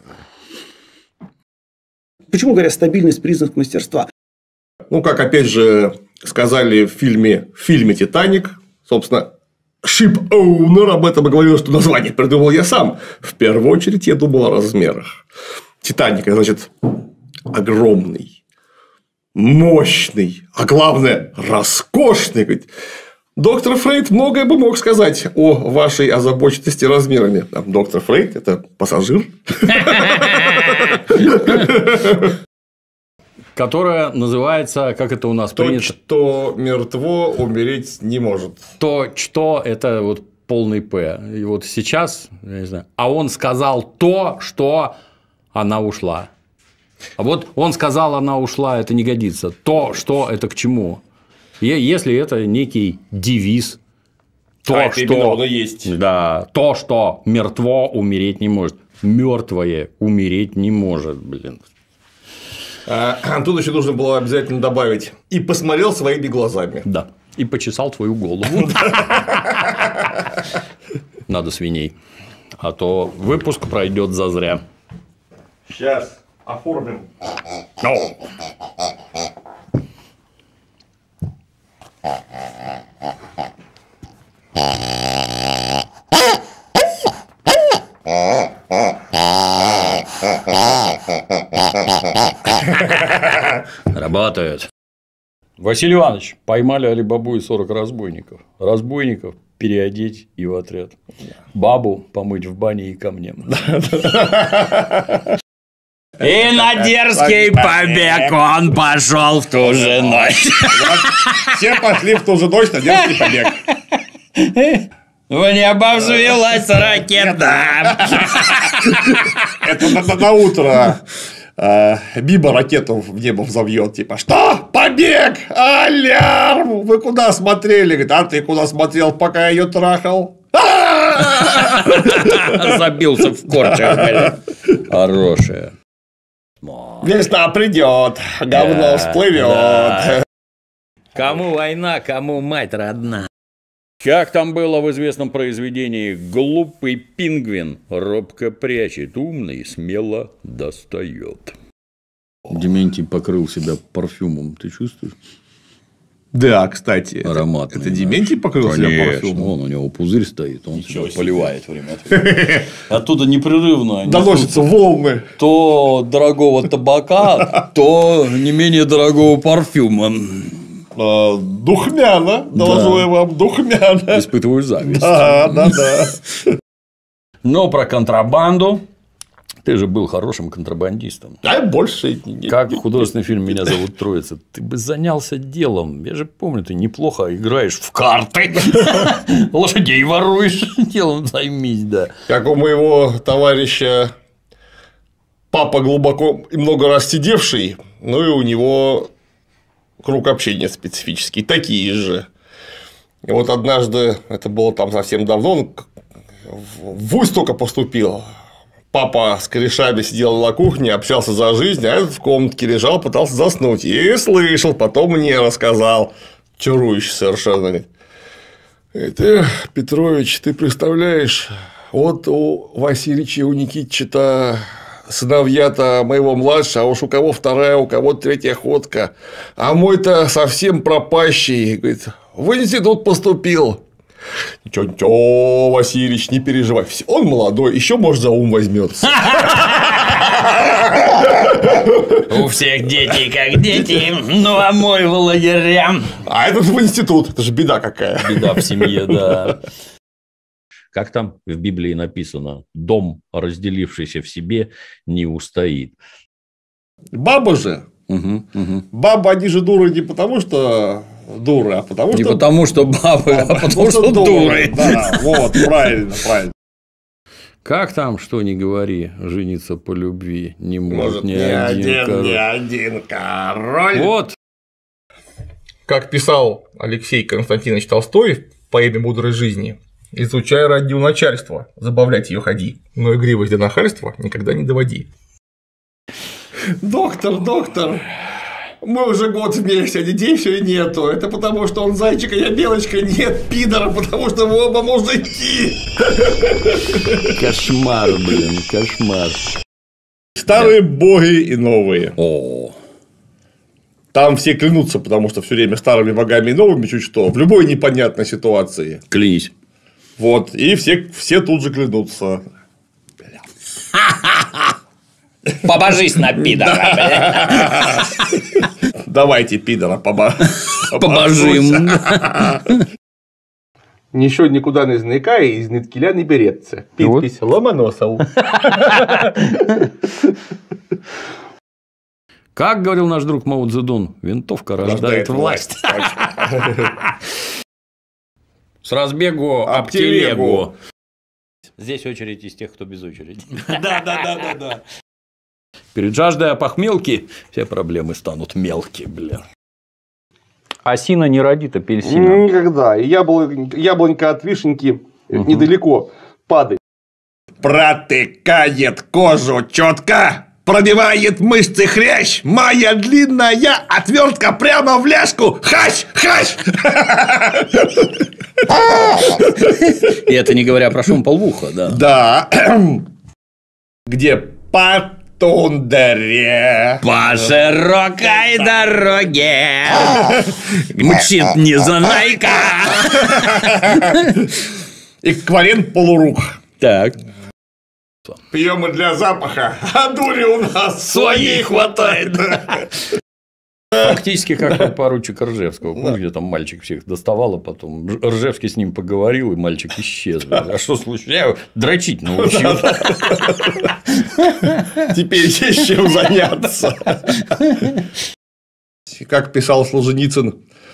Почему говорят, стабильность признак мастерства? Ну, как опять же сказали в фильме «Титаник», собственно, шип-оунер об этом и говорил, что название придумал я сам. В первую очередь я думал о размерах. «Титаник», значит, огромный, мощный, а главное, роскошный. Доктор Фрейд многое бы мог сказать о вашей озабоченности размерами. Доктор Фрейд – это пассажир. Которая называется, как это у нас принято? То, что мертво, умереть не может. То, что это вот полный П. И вот сейчас, я не знаю, а он сказал то, что она ушла. А вот он сказал, она ушла, это не годится. То, что это к чему? Если это некий девиз, то, что есть. Да, то, что мертво умереть не может. Мертвое умереть не может, блин. Тут еще нужно было обязательно добавить. И посмотрел своими глазами. Да. И почесал твою голову. Надо свиней. А то выпуск пройдет зазря. Сейчас оформим. Работают. Василий Иванович, поймали Али-Бабу и 40 разбойников. Разбойников переодеть и в отряд. Бабу помыть в бане и ко мне. И на дерзкий побег он пошел в ту же ночь. Все пошли в ту же ночь на дерзкий побег. В небо взвилась ракета. Это на утро Биба ракету в небо взовьет. Типа, что? Побег! Алярм! Вы куда смотрели? Говорит, а ты куда смотрел, пока я ее трахал? Забился в корчах, блин. Хорошая. Весна придет, говно всплывет. Кому война, кому мать родна. Как там было в известном произведении: глупый пингвин робко прячет, умный смело достает. Дементий покрыл себя парфюмом, ты чувствуешь? Да, кстати. Ароматный. Это Дементий покрыл себя парфюмом? Вон у него пузырь стоит, он себя поливает время от времени. Оттуда непрерывно доносятся волны. То дорогого табака, то не менее дорогого парфюма. Духмяна, доложу я вам, духмяна. Испытываю зависть. Да. Но про контрабанду. Ты же был хорошим контрабандистом. А больше. Как художественный фильм «Меня зовут Троица». Ты бы занялся делом. Я же помню, ты неплохо играешь в карты. Лошадей воруешь. Делом займись, да. Как у моего товарища папа глубоко и много раз сидевший, ну и у него круг общения специфический. Такие же. И вот однажды, это было там совсем давно, он в ВУЗ только поступил. Папа с корешами сидел на кухне, общался за жизнь, а этот в комнатке лежал, пытался заснуть. И слышал, потом мне рассказал, чарующий совершенно. Говорит, Петрович, ты представляешь, вот у Васильевича и у Никитича-то сыновья-то моего младшего, а уж у кого вторая, у кого третья ходка, а мой-то совсем пропащий. Говорит, в институт поступил. Ничего, Васильевич, не переживай. Он молодой, еще, может, за ум возьмется. У всех дети как дети, ну а мой в лагерям. А этот в институт, это же беда какая. Беда в семье, да. Как там в Библии написано: дом, разделившийся в себе, не устоит. Баба же. Бабы, они же дуры не потому, что дуры, а потому что... Не потому, что бабы, а потому, что дуры. Да, вот, правильно. Как там, что ни говори, жениться по любви не может ни один король. Вот. Как писал Алексей Константинович Толстой в поэме «Мудрой жизни», изучай родню начальства, забавлять ее ходи, но игривость до нахальства никогда не доводи. Доктор, мы уже год вместе, а детей все нету. Это потому, что он зайчик, а я белочка. Нет, пидора, потому что вы оба мужики. Кошмар, блин, кошмар. Старые боги и новые. О. Там все клянутся, потому что все время старыми богами и новыми чуть что. В любой непонятной ситуации. Клянись. Вот, и все тут же клянутся. Побожись на пидора. Давайте пидора побожим. Ніщо нікуди не зникає і з ниткіля не береться. Підпись Ломоносов. Как говорил наш друг Мао Цзэдун, винтовка рождает власть. С разбегу об телегу. Здесь очередь из тех, кто без очереди. Да. Перед жаждой опохмелки все проблемы станут мелкие, бля. Осина не родит апельсина. Никогда. И яблонька от вишеньки недалеко падает. Протыкает кожу четко, пробивает мышцы хрящ. Моя длинная отвертка прямо в ляжку. Хащ! И это не говоря про шум полвуха, да. Да. Где по тундре. По широкой дороге мчит незнайка. Эквивалент полурук. Так. Приемы для запаха, а дури у нас своей хватает. Фактически как поручик Ржевского. Помню, где там мальчик всех доставал, а потом Ржевский с ним поговорил, и мальчик исчез. А что случилось? Я его дрочить научил. Теперь есть чем заняться. Как писал Солженицын,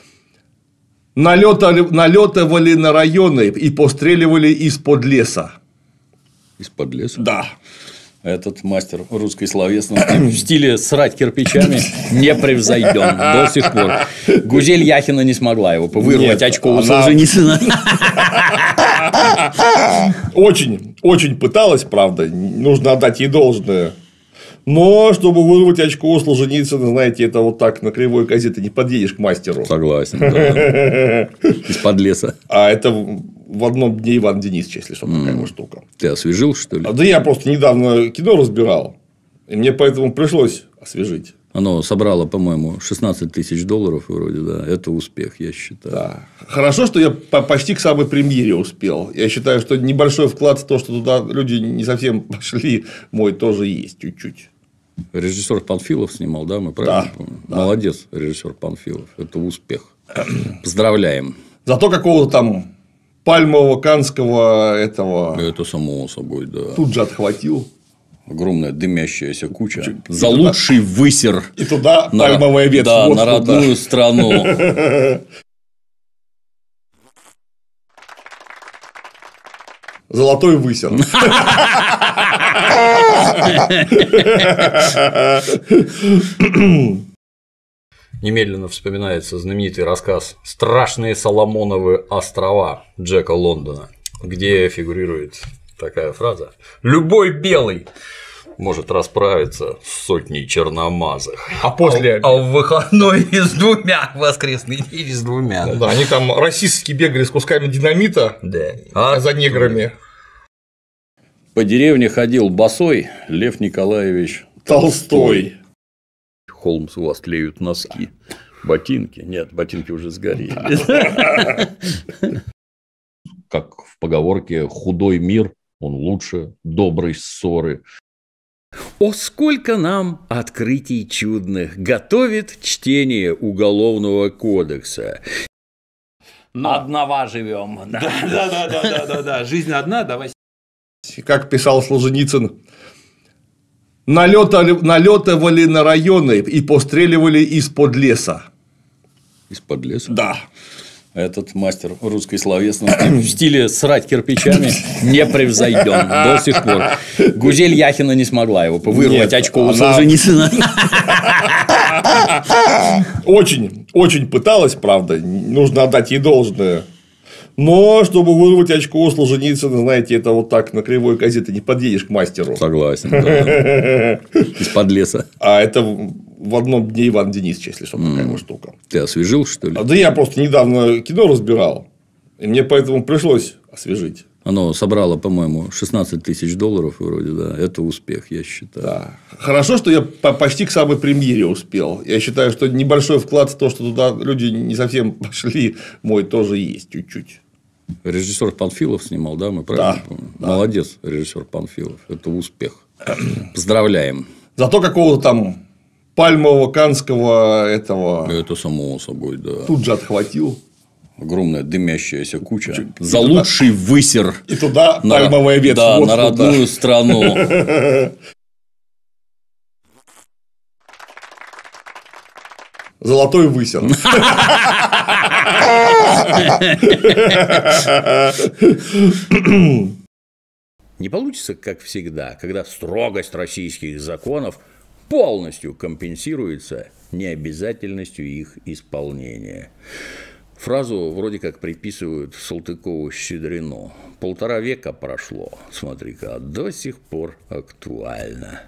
налетывали на районы и постреливали из-под леса. Из-под леса? Да. Этот мастер русской словесности в стиле срать кирпичами не превзойден до сих пор. Гузель Яхина не смогла его вырвать очко у Солженицына. Очень пыталась, правда, нужно отдать ей должное. Но, чтобы вырвать очко у Солженицына, знаете, это вот так на кривой козе ты не подъедешь к мастеру. Согласен. Да. Из-под леса. А это в одном дне Иван Денисович, если что, такая вот штука. Ты освежил, что ли? Да я просто недавно кино разбирал, и мне поэтому пришлось освежить. Оно собрало, по-моему, 16 тысяч долларов вроде, да. Это успех, я считаю. Да. Хорошо, что я почти к самой премьере успел. Я считаю, что небольшой вклад в то, что туда люди не совсем пошли, мой тоже есть чуть-чуть. Режиссер Панфилов снимал, да, мы правильно помним? Да. Молодец, режиссер Панфилов. Это успех. Поздравляем. Зато какого-то там пальмового канского этого. Это само собой, да. Тут же отхватил. Огромная дымящаяся куча. За лучший высер. И туда пальмовая ветвь. Да, на родную страну. Золотой высер. Немедленно вспоминается знаменитый рассказ «Страшные Соломоновы острова» Джека Лондона, где фигурирует такая фраза: «Любой белый может расправиться с сотней черномазых, а после в выходной и с двумя, в воскресный день с двумя». Да, они там расистски бегали с кусками динамита, да, за неграми. По деревне ходил босой Лев Николаевич Толстой. Холмс, у вас тлеют носки. Ботинки? Нет, ботинки уже сгорели. Как в поговорке: худой мир, он лучше доброй ссоры. О, сколько нам открытий чудных готовит чтение Уголовного кодекса. Одного живем. Да. Жизнь одна, давай. Как писал Солженицын: налетывали на районы и постреливали из-под леса. Из-под леса? Да. Этот мастер русской словесности в стиле срать кирпичами непревзойден до сих пор. Гузель Яхина не смогла его вырвать очко у Солженицына. Очень, очень пыталась, правда, нужно отдать ей должное. Но, чтобы вырвать очко у Солженицына, знаете, это вот так на кривой козе ты не подъедешь к мастеру. Согласен, да. Из-под леса. А это в одном дне Иван Денисович, если что, такая вот штука. Ты освежил, что ли? Да я просто недавно кино разбирал, и мне поэтому пришлось освежить. Оно собрало, по-моему, 16 тысяч долларов вроде, да. Это успех, я считаю. Да. Хорошо, что я почти к самой премьере успел. Я считаю, что небольшой вклад в то, что туда люди не совсем пошли, мой тоже есть чуть-чуть. Режиссер Панфилов снимал, да, мы правильно помним? Да. Молодец, режиссер Панфилов. Это успех. Поздравляем. Зато какого-то там пальмового канского этого. Это само собой, да. Тут же отхватил. Огромная дымящаяся куча. За лучший высер. И туда пальмовая ветвь. Да, на родную страну. Золотой высер. Не получится, как всегда, когда строгость российских законов полностью компенсируется необязательностью их исполнения. Фразу вроде как приписывают Салтыкову-Щедрину. 1,5 века прошло, смотри-ка, до сих пор актуально.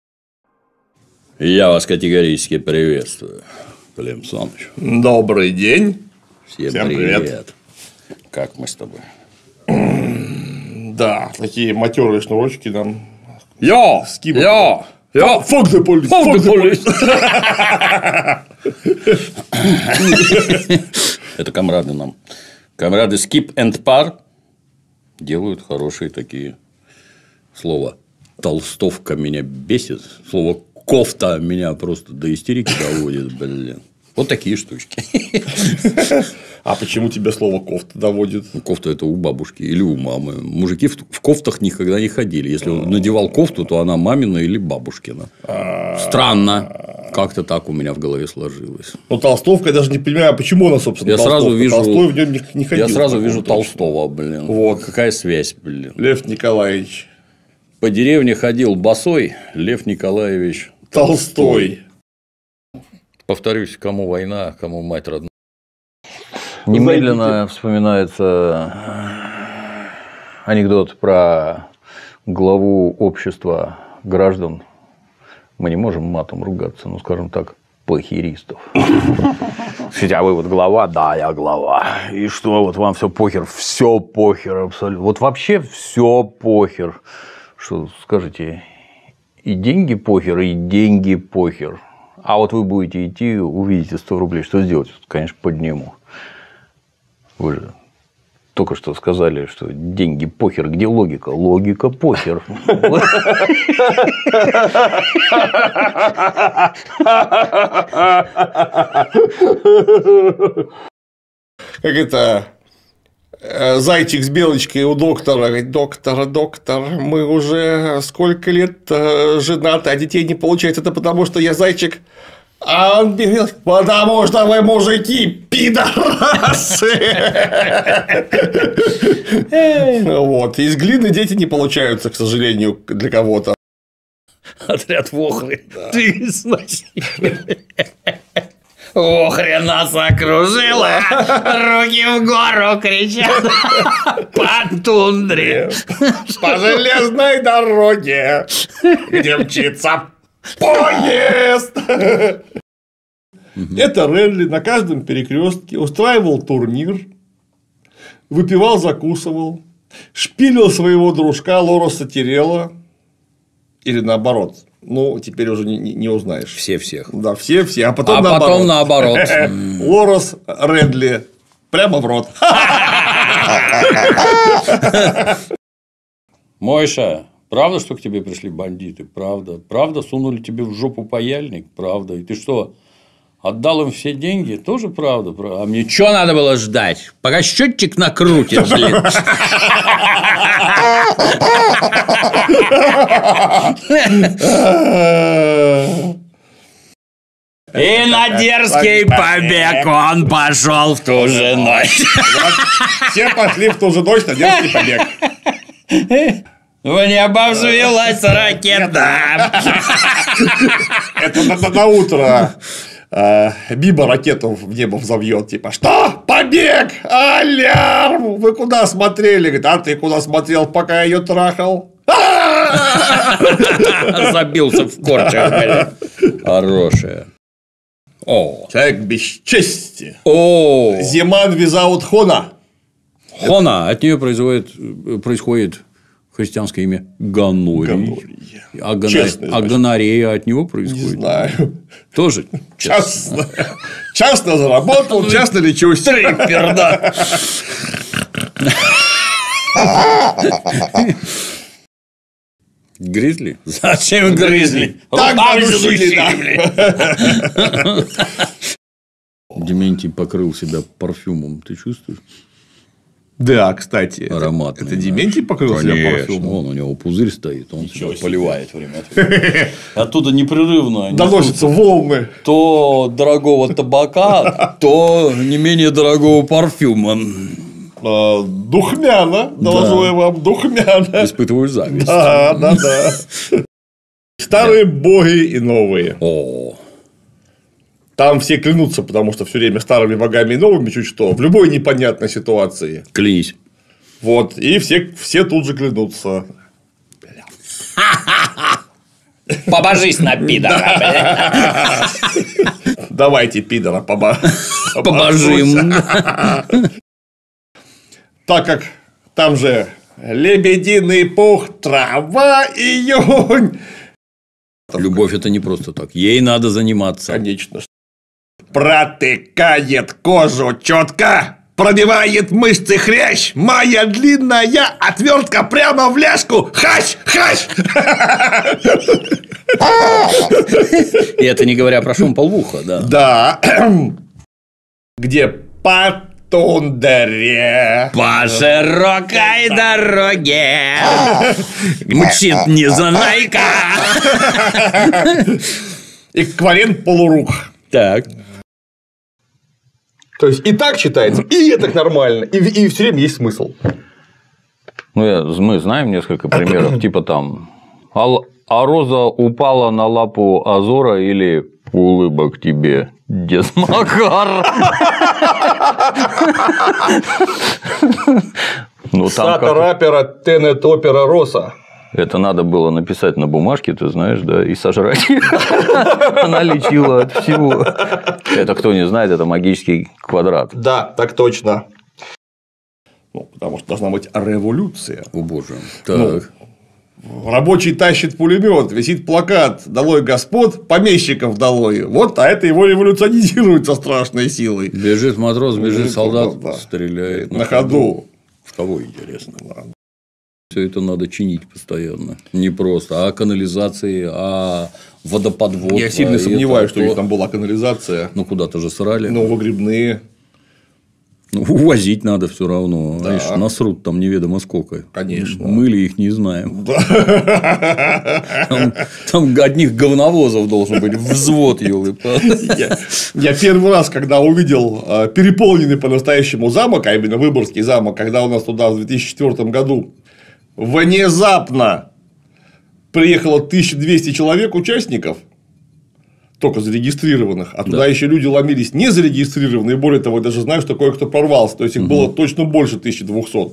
Я вас категорически приветствую, Клим Саныч. Добрый день. Всем привет. Как мы с тобой? Да, такие матерые шнурочки нам. Йо! Fuck the police! Fuck the police! Это комрады нам. Комрады Skip and Par делают хорошие такие слова. Толстовка меня бесит. Слово кофта меня просто до истерики доводит, блин. Вот такие штучки. А почему тебя слово кофта доводит? Кофта – это у бабушки или у мамы. Мужики в кофтах никогда не ходили. Если он надевал кофту, то она мамина или бабушкина. Странно. Как-то так у меня в голове сложилось. Ну, толстовка, я даже не понимаю, почему она, собственно, толстовка. Толстой в нем не ходил. Я сразу вижу Толстого, блин. Вот. Какая связь, блин. Лев Николаевич. По деревне ходил босой Лев Николаевич Толстой. Повторюсь, кому война, кому мать родная. Немедленно вспоминается анекдот про главу общества граждан, Мы не можем матом ругаться, ну, скажем так, похеристов. Хотя вы вот глава, да, я глава. И что, вот вам все похер абсолютно. Вот вообще все похер. Что скажете, и деньги похер, и деньги похер. А вот вы будете идти, увидите 100 рублей, что сделать? Конечно, подниму. Вы же только что сказали, что деньги похер. Где логика? Логика похер. Как это... Зайчик с белочкой у доктора говорит: доктор, мы уже сколько лет женаты, а детей не получается. Это потому, что я зайчик. А он говорит: потому что вы мужики, пидорасы. Вот. Из глины дети не получаются, к сожалению, для кого-то. Отряд Вохры. Ты Охря нас окружила, руки в гору кричат по тундре. По железной дороге, где мчится поезд. Это Редли на каждом перекрестке устраивал турнир, выпивал, закусывал, шпилил своего дружка Лороса Тирелла, или наоборот. Ну, теперь уже не узнаешь. Все всех. Да, все. А потом наоборот. Лорос Редли. Прямо в рот. Мойша, правда, что к тебе пришли бандиты? Правда. Правда, сунули тебе в жопу паяльник? Правда. И ты что, отдал им все деньги? Тоже правда. А мне что надо было ждать? Пока счетчик накрутит, блин. И на дерзкий побег он пошел в ту же ночь. Все пошли в ту же ночь на дерзкий побег. В небо взвилась ракета. Это на утро. Биба ракету в небо взовьет, типа: что? Побег! Алярм! Вы куда смотрели? Говорит: а ты куда смотрел, пока я ее трахал? Забился в корчах, блядь. хорошая. Человек без чести. Зиман визаут Хона. Хона. От нее происходит христианское имя Гонорий. А гонорея от него происходит? Не знаю. Тоже частно. Частно заработал, частно лечусь. Триппер, да. Гризли? Зачем гризли? Так задушили. Дементий покрыл себя парфюмом. Ты чувствуешь? Да, кстати. Ароматный. Это Дементий покрыл себя парфюмом? У него пузырь стоит, он себя поливает время от времени. Оттуда непрерывно доносятся волны. То дорогого табака, то не менее дорогого парфюма. Духмяна, доложу я вам, духмяна. Испытываю зависть. Да. Старые боги и новые. Там все клянутся, потому что все время старыми богами и новыми чуть что, в любой непонятной ситуации. Клянись. Вот, и все тут же клянутся. Побожись на пидора. Давайте пидора побожим. Так как там же лебединый пух, трава, июнь. Любовь – это не просто так. Ей надо заниматься. Конечно. Протыкает кожу четко, пробивает мышцы хрящ. Моя длинная отвертка прямо в ляжку. Хащ! И это не говоря про шум полвуха, да? Да. Где по тундре. По широкой дороге мчит Незнайка. Эквивалент полурук. Так. То есть и так читается, и так нормально, и все время есть смысл. Мы знаем несколько примеров, типа там: а роза упала на лапу Азора, или улыбок тебе, дед Макар. Сата рапера Тенет опера Роса. Это надо было написать на бумажке, ты знаешь, да, и сожрать. Она лечила от всего. Это, кто не знает, это магический квадрат. Да, так точно. Ну, потому что должна быть революция. О, боже. Так. Рабочий тащит пулемет, висит плакат «Долой господ, помещиков долой». Вот, а это его революционизирует со страшной силой. Бежит матрос, бежит солдат, стреляет на ходу. В кого, интересно? Все это надо чинить постоянно. Не просто, а канализации, а водоподвод. Я сильно сомневаюсь, что у них там была канализация. Ну, куда-то же срали. Ну, выгребные. Ну, увозить надо все равно. Да. Видишь, насрут там неведомо сколько. Конечно. Мыли их не знаем. Там одних говновозов должен быть взвод, ёлы-палы. Я первый раз, когда увидел переполненный по-настоящему замок, а именно Выборгский замок, когда у нас туда в 2004 году внезапно приехало 1200 человек участников, только зарегистрированных, а туда еще люди ломились не зарегистрированные, и более того, я даже знаю, что кое-кто прорвался, то есть их было точно больше 1200.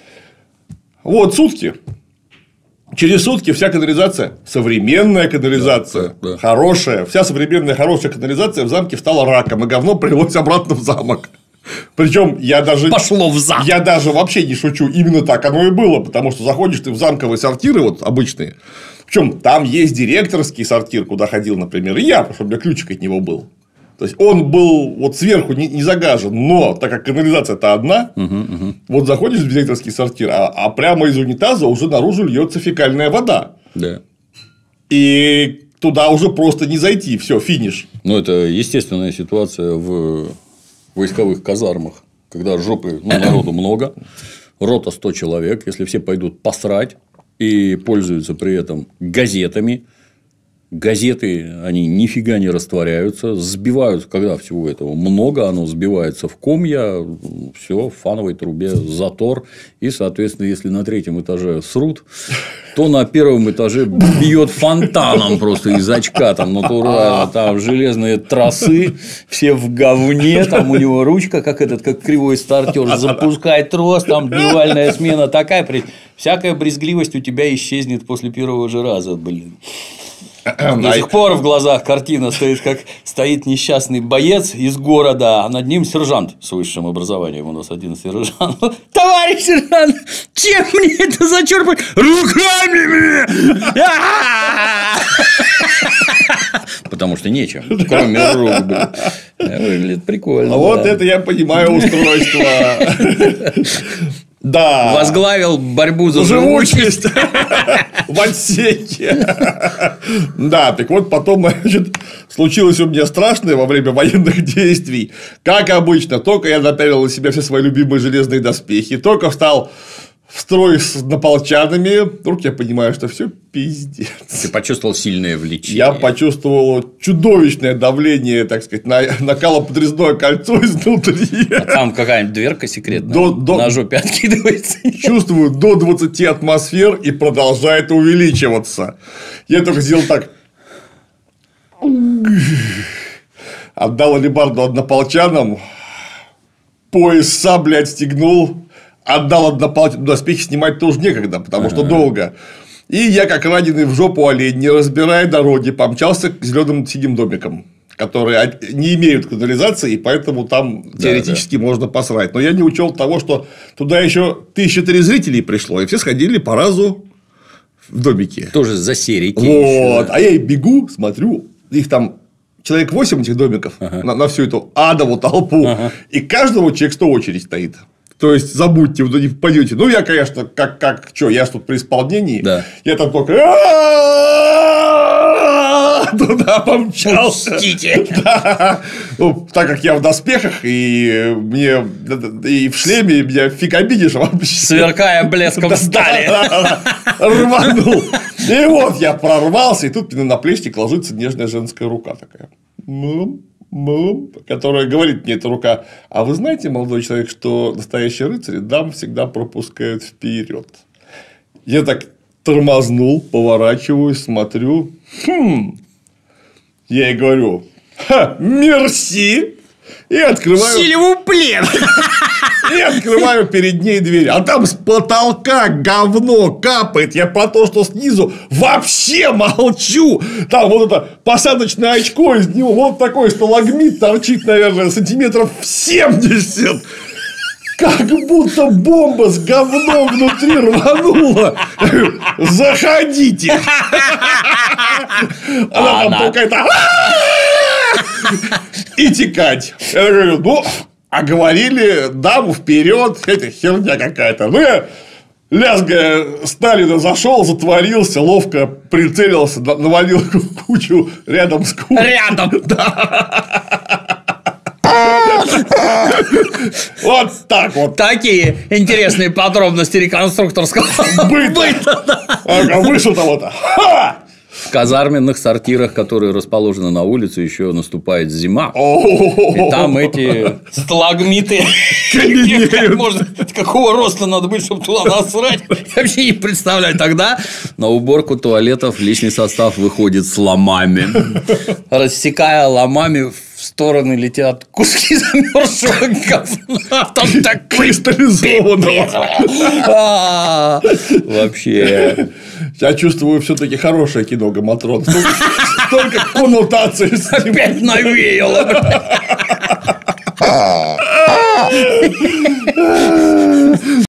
Вот сутки. Через сутки вся канализация, современная канализация, да. Хорошая, вся современная хорошая канализация в замке встала раком, и говно привелось обратно в замок. Причем я даже пошло в замок. Я даже вообще не шучу, именно так оно и было, потому что заходишь ты в замковые сортиры, вот обычные. Причем там есть директорский сортир, куда ходил, например, и я, потому что у меня ключик от него был. То есть он был вот сверху не загажен, но так как канализация-то одна, вот заходишь в директорский сортир, а прямо из унитаза уже наружу льется фекальная вода. Да. И туда уже просто не зайти, все, финиш. Ну, это естественная ситуация в войсковых казармах, когда жопы, народу много, рота 100 человек, если все пойдут посрать и пользуются при этом газетами. Газеты, они нифига не растворяются, сбиваются, когда всего этого много, оно сбивается в комья, все, в фановой трубе затор, и, соответственно, если на 3-м этаже срут, то на 1-м этаже бьет фонтаном просто из очка, там натурально, там железные тросы, все в говне, там у него ручка, как кривой стартер, запускает трос, там дневальная смена такая, всякая брезгливость у тебя исчезнет после первого же раза, блин. До сих пор в глазах картина стоит, как стоит несчастный боец из города, а над ним сержант с высшим образованием. У нас один сержант. Товарищ сержант, чем мне это зачерпать? Руками мне! Потому что нечем, кроме рук. Выглядит прикольно. Вот это я понимаю устройство. Да. Возглавил борьбу за живучесть в отсеке. Да, так вот, потом, значит, случилось у меня страшное во время военных действий. Как обычно, только я напялил на себя все свои любимые железные доспехи, только встал в строй с наполчанами, вдруг я понимаю, что все пиздец. Ты почувствовал сильное влечение. Я почувствовал чудовищное давление, так сказать, на накалоподрезное кольцо изнутри. А там какая-нибудь дверка секретная на жопе откидывается. Чувствую до 20 атмосфер и продолжает увеличиваться. Я только сделал так. Отдал алебарду однополчанам, пояс сабли отстегнул. Отдал однополчанам, доспехи снимать тоже некогда, потому что долго. И я, как раненый в жопу олень, не разбирая дороги, помчался к зеленым синим домикам, которые не имеют канализации, и поэтому там теоретически можно посрать. Но я не учел того, что туда еще 1003 зрителей пришло, и все сходили по разу в домики. Тоже за серии. Вот. А я и бегу, смотрю, их там человек 8 этих домиков на всю эту адову толпу, и каждого человек 100 очередь стоит. То есть, забудьте, вы не попадете. Ну, я, конечно, что, я ж тут при исполнении. Да. Я там только туда помчался. Пустите. Да. Ну, так как я в доспехах, и мне и в шлеме, меня фиг обидишь вообще. Сверкая блеском стали. Рванул. И вот я прорвался, и тут мне на наплечник ложится нежная женская рука такая. Которая говорит мне эта рука: а вы знаете, молодой человек, что настоящие рыцари дам всегда пропускают вперед. Я так тормознул, поворачиваюсь, смотрю. Я ей говорю: мерси. И открываю... Силеву плен. И открываю перед ней дверь. А там с потолка говно капает. Я про то, что снизу вообще молчу. Там вот это посадочное очко, из него вот такой сталагмит торчит, наверное, сантиметров 70. Как будто бомба с говном внутри рванула. Заходите. Она там какая-то... И текать. Я говорю, ну, а говорили, даму вперед, это херня какая-то. Ну, я, лязгая Сталина, зашел, затворился, ловко прицелился, навалил кучу рядом с кучей. Рядом. Вот так вот. Такие интересные подробности реконструкторского быта. А вышел того-то. В казарменных сортирах, которые расположены на улице, еще наступает зима. И там эти сталагмиты. Можно, какого роста надо быть, чтобы туда насрать? Я вообще не представляю. Тогда на уборку туалетов личный состав выходит с ломами. Рассекая ломами, в стороны летят куски замерзшего говна. Там так кристаллизованного. Вообще. Я чувствую, все-таки хорошее кино «Гаматрон». Столько коннотаций. Опять навеяло.